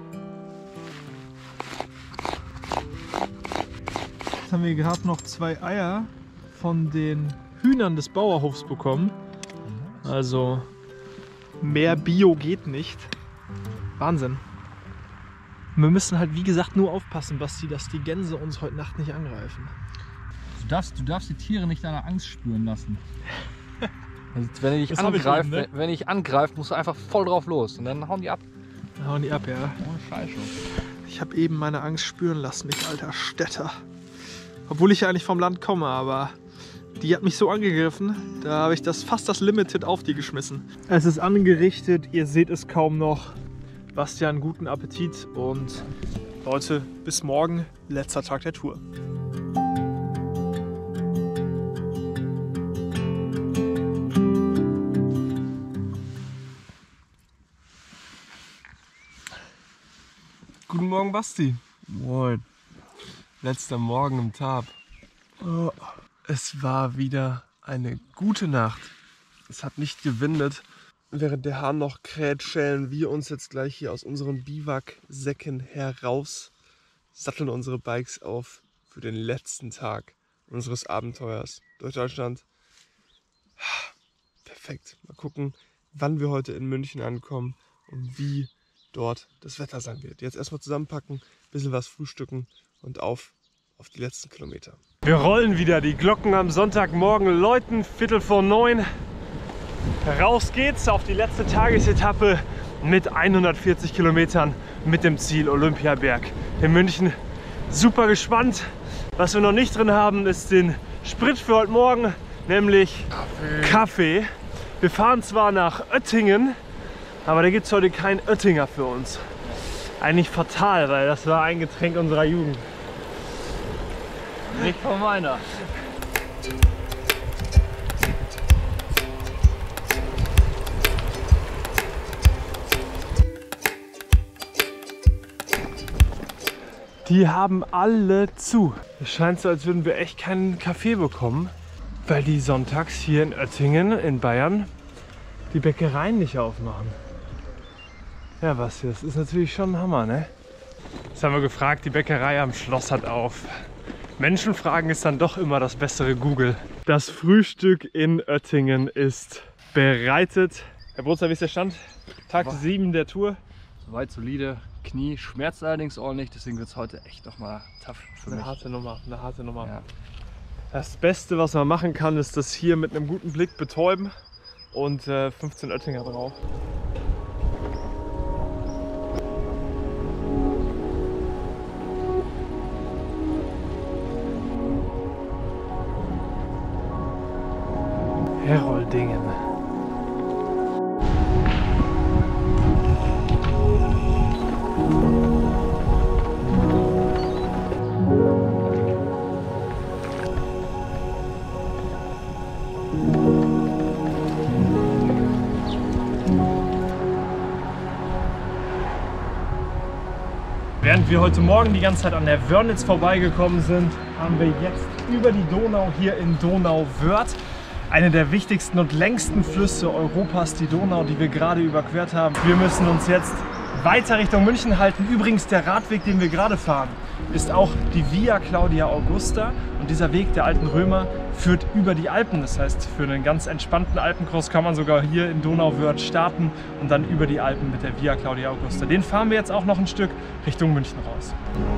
Speaker 1: haben wir gerade noch zwei Eier von den Hühnern des Bauerhofs bekommen. Also mehr Bio geht nicht. Wahnsinn. Wir müssen halt, wie gesagt, nur aufpassen, Basti, dass die Gänse uns heute Nacht nicht angreifen.
Speaker 2: Du darfst, du darfst die Tiere nicht deine Angst spüren lassen. Also, wenn er dich
Speaker 1: Das hab ich
Speaker 2: angreift,
Speaker 1: eben, ne?
Speaker 2: wenn, wenn er dich angreift, musst du einfach voll drauf los und dann hauen die ab.
Speaker 1: Dann hauen die ab, ja.
Speaker 2: Ohne Scheiße.
Speaker 1: Ich habe eben meine Angst spüren lassen, ich alter Städter. Obwohl ich ja eigentlich vom Land komme, aber die hat mich so angegriffen, da habe ich das fast das Limited auf die geschmissen. Es ist angerichtet, ihr seht es kaum noch. Bastian, guten Appetit und Leute, bis morgen, letzter Tag der Tour.
Speaker 5: Guten Morgen, Basti. Moin. Letzter Morgen im Tarp. Oh, es war wieder eine gute Nacht. Es hat nicht gewindet. Während der Hahn noch kräht, schälen wir uns jetzt gleich hier aus unseren Biwaksäcken heraus, satteln unsere Bikes auf für den letzten Tag unseres Abenteuers durch Deutschland. Perfekt. Mal gucken, wann wir heute in München ankommen und wie dort das Wetter sein wird. Jetzt erstmal zusammenpacken, ein bisschen was frühstücken und auf auf die letzten Kilometer.
Speaker 1: Wir rollen wieder, die Glocken am Sonntagmorgen läuten, Viertel vor neun. Raus geht's auf die letzte Tagesetappe mit hundertvierzig Kilometern mit dem Ziel Olympiaberg in München. Super gespannt. Was wir noch nicht drin haben, ist den Sprit für heute Morgen, nämlich Kaffee. Kaffee. Wir fahren zwar nach Oettingen, aber da gibt es heute keinen Oettinger für uns. Eigentlich fatal, weil das war ein Getränk unserer Jugend.
Speaker 2: Nicht von meiner.
Speaker 1: Die haben alle zu. Es scheint so, als würden wir echt keinen Kaffee bekommen, weil die sonntags hier in Oettingen in Bayern die Bäckereien nicht aufmachen. Ja, was das ist natürlich schon ein Hammer, ne? Jetzt haben wir gefragt, die Bäckerei am Schloss hat auf. Menschenfragen ist dann doch immer das bessere Google. Das Frühstück in Oettingen ist bereitet. Herr Brotzer, wie ist der Stand? Tag sieben der Tour.
Speaker 2: Soweit solide. Knie schmerzt allerdings ordentlich, deswegen wird es heute echt nochmal tough für mich.
Speaker 1: Eine harte Nummer, eine harte Nummer.
Speaker 2: Ja.
Speaker 1: Das Beste, was man machen kann, ist das hier mit einem guten Blick betäuben und äh, fünfzehn Oettinger drauf. Heroldingen. Während wir heute Morgen die ganze Zeit an der Wörnitz vorbeigekommen sind, haben wir jetzt über die Donau hier in Donauwörth, eine der wichtigsten und längsten Flüsse Europas, die Donau, die wir gerade überquert haben. Wir müssen uns jetzt weiter Richtung München halten. Übrigens, der Radweg, den wir gerade fahren, ist auch die Via Claudia Augusta. Und dieser Weg der alten Römer führt über die Alpen. Das heißt, für einen ganz entspannten Alpencross kann man sogar hier in Donauwörth starten und dann über die Alpen mit der Via Claudia Augusta. Den fahren wir jetzt auch noch ein Stück Richtung München raus.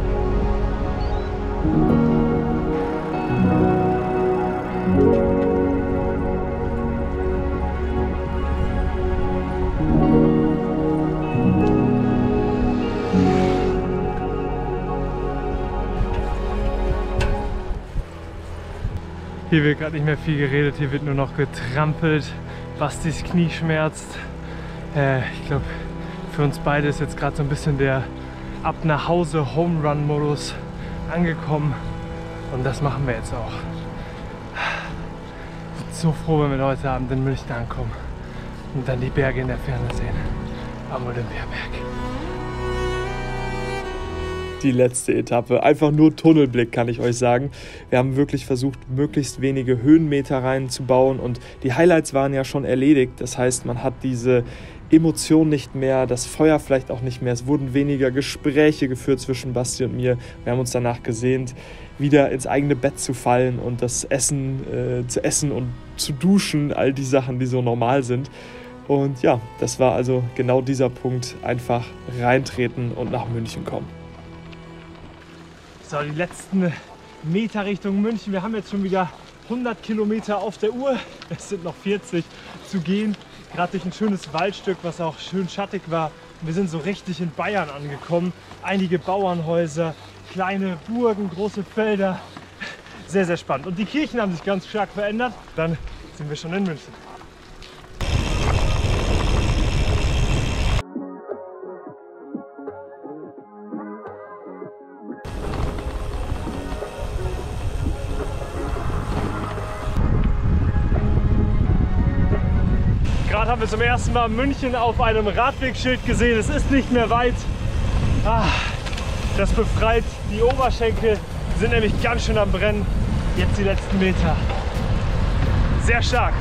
Speaker 1: Hier wird gerade nicht mehr viel geredet, hier wird nur noch getrampelt. Bastis Knie schmerzt. Äh, ich glaube, für uns beide ist jetzt gerade so ein bisschen der Ab nach Hause Home Run Modus angekommen. Und das machen wir jetzt auch. Ich bin so froh, wenn wir heute Abend in München ankommen und dann die Berge in der Ferne sehen. Am Olympiaberg.
Speaker 3: Die letzte Etappe. Einfach nur Tunnelblick, kann ich euch sagen. Wir haben wirklich versucht, möglichst wenige Höhenmeter reinzubauen und die Highlights waren ja schon erledigt. Das heißt, man hat diese Emotion nicht mehr, das Feuer vielleicht auch nicht mehr. Es wurden weniger Gespräche geführt zwischen Basti und mir. Wir haben uns danach gesehnt, wieder ins eigene Bett zu fallen und das Essen äh, zu essen und zu duschen. All die Sachen, die so normal sind. Und ja, das war also genau dieser Punkt. Einfach reintreten und nach München kommen.
Speaker 1: So, die letzten Meter Richtung München. Wir haben jetzt schon wieder hundert Kilometer auf der Uhr. Es sind noch vierzig zu gehen. Gerade durch ein schönes Waldstück, was auch schön schattig war. Wir sind so richtig in Bayern angekommen. Einige Bauernhäuser, kleine Burgen, große Felder. Sehr, sehr spannend. Und die Kirchen haben sich ganz stark verändert. Dann sind wir schon in München. Gerade haben wir zum ersten Mal München auf einem Radwegschild gesehen. Es ist nicht mehr weit. Ah, das befreit die Oberschenkel, sind nämlich ganz schön am Brennen. Jetzt die letzten Meter. Sehr stark.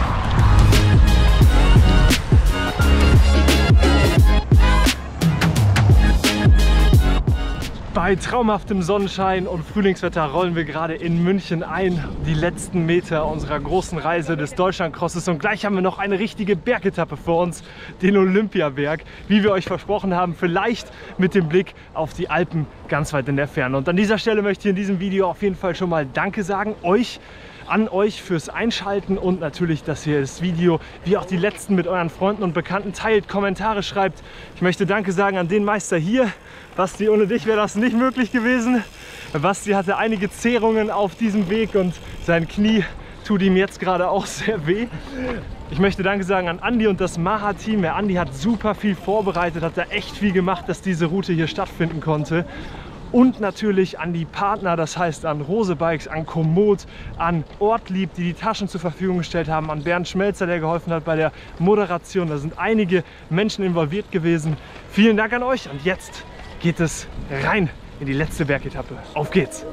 Speaker 1: Bei traumhaftem Sonnenschein und Frühlingswetter rollen wir gerade in München ein. Die letzten Meter unserer großen Reise des Deutschlandcrosses. Und gleich haben wir noch eine richtige Bergetappe vor uns, den Olympiaberg. Wie wir euch versprochen haben, vielleicht mit dem Blick auf die Alpen ganz weit in der Ferne. Und an dieser Stelle möchte ich in diesem Video auf jeden Fall schon mal Danke sagen. Euch an euch fürs Einschalten und natürlich, dass ihr das Video wie auch die letzten mit euren Freunden und Bekannten teilt, Kommentare schreibt. Ich möchte Danke sagen an den Meister hier. Basti, ohne dich wäre das nicht möglich gewesen. Basti hatte einige Zehrungen auf diesem Weg und sein Knie tut ihm jetzt gerade auch sehr weh. Ich möchte Danke sagen an Andi und das Maha-Team. Der Andi hat super viel vorbereitet, hat da echt viel gemacht, dass diese Route hier stattfinden konnte. Und natürlich an die Partner, das heißt an Rose Bikes, an Komoot, an Ortlieb, die die Taschen zur Verfügung gestellt haben, an Bernd Schmelzer, der geholfen hat bei der Moderation. Da sind einige Menschen involviert gewesen. Vielen Dank an euch und jetzt geht es rein in die letzte Bergetappe. Auf geht's!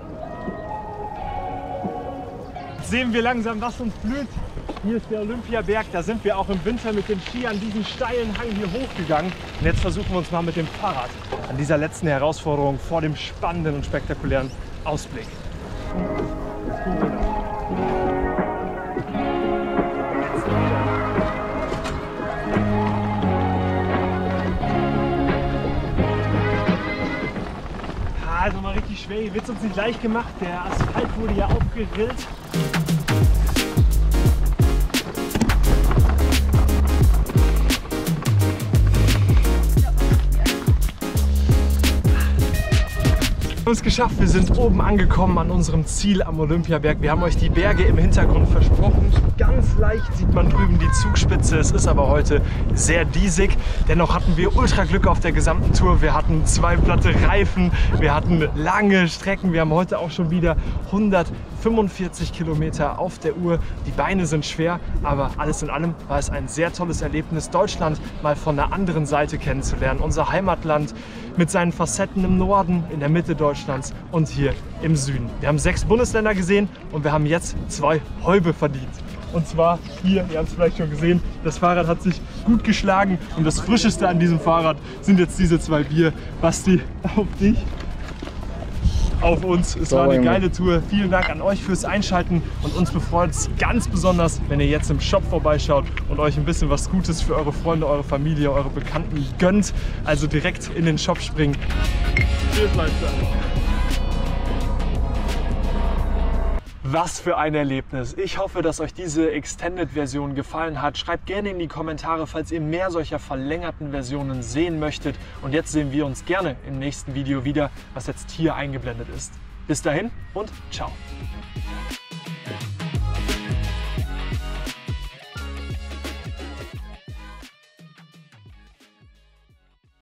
Speaker 1: Jetzt sehen wir langsam, was uns blüht. Hier ist der Olympiaberg, da sind wir auch im Winter mit dem Ski an diesen steilen Hang hier hochgegangen. Und jetzt versuchen wir uns mal mit dem Fahrrad an dieser letzten Herausforderung vor dem spannenden und spektakulären Ausblick. Also mal richtig schwer, hier wird es uns nicht leicht gemacht. Der Asphalt wurde ja aufgerillt. Wir haben es geschafft, wir sind oben angekommen an unserem Ziel am Olympiaberg. Wir haben euch die Berge im Hintergrund versprochen. Ganz leicht sieht man drüben die Zugspitze. Es ist aber heute sehr diesig. Dennoch hatten wir ultra Glück auf der gesamten Tour. Wir hatten zwei platte Reifen, wir hatten lange Strecken. Wir haben heute auch schon wieder hundertfünfundvierzig Kilometer auf der Uhr. Die Beine sind schwer, aber alles in allem war es ein sehr tolles Erlebnis, Deutschland mal von der anderen Seite kennenzulernen. Unser Heimatland mit seinen Facetten im Norden, in der Mitte Deutschlands und hier im Süden. Wir haben sechs Bundesländer gesehen und wir haben jetzt zwei Häube verdient. Und zwar hier, ihr habt es vielleicht schon gesehen, das Fahrrad hat sich gut geschlagen und das Frischeste an diesem Fahrrad sind jetzt diese zwei Bier. Basti, auf dich, auf uns. Es war eine geile Tour. Vielen Dank an euch fürs Einschalten und uns befreut es ganz besonders, wenn ihr jetzt im Shop vorbeischaut und euch ein bisschen was Gutes für eure Freunde, eure Familie, eure Bekannten gönnt. Also direkt in den Shop springen. Viel Fleisch da. Was für ein Erlebnis. Ich hoffe, dass euch diese Extended-Version gefallen hat. Schreibt gerne in die Kommentare, falls ihr mehr solcher verlängerten Versionen sehen möchtet. Und jetzt sehen wir uns gerne im nächsten Video wieder, was jetzt hier eingeblendet ist. Bis dahin und ciao.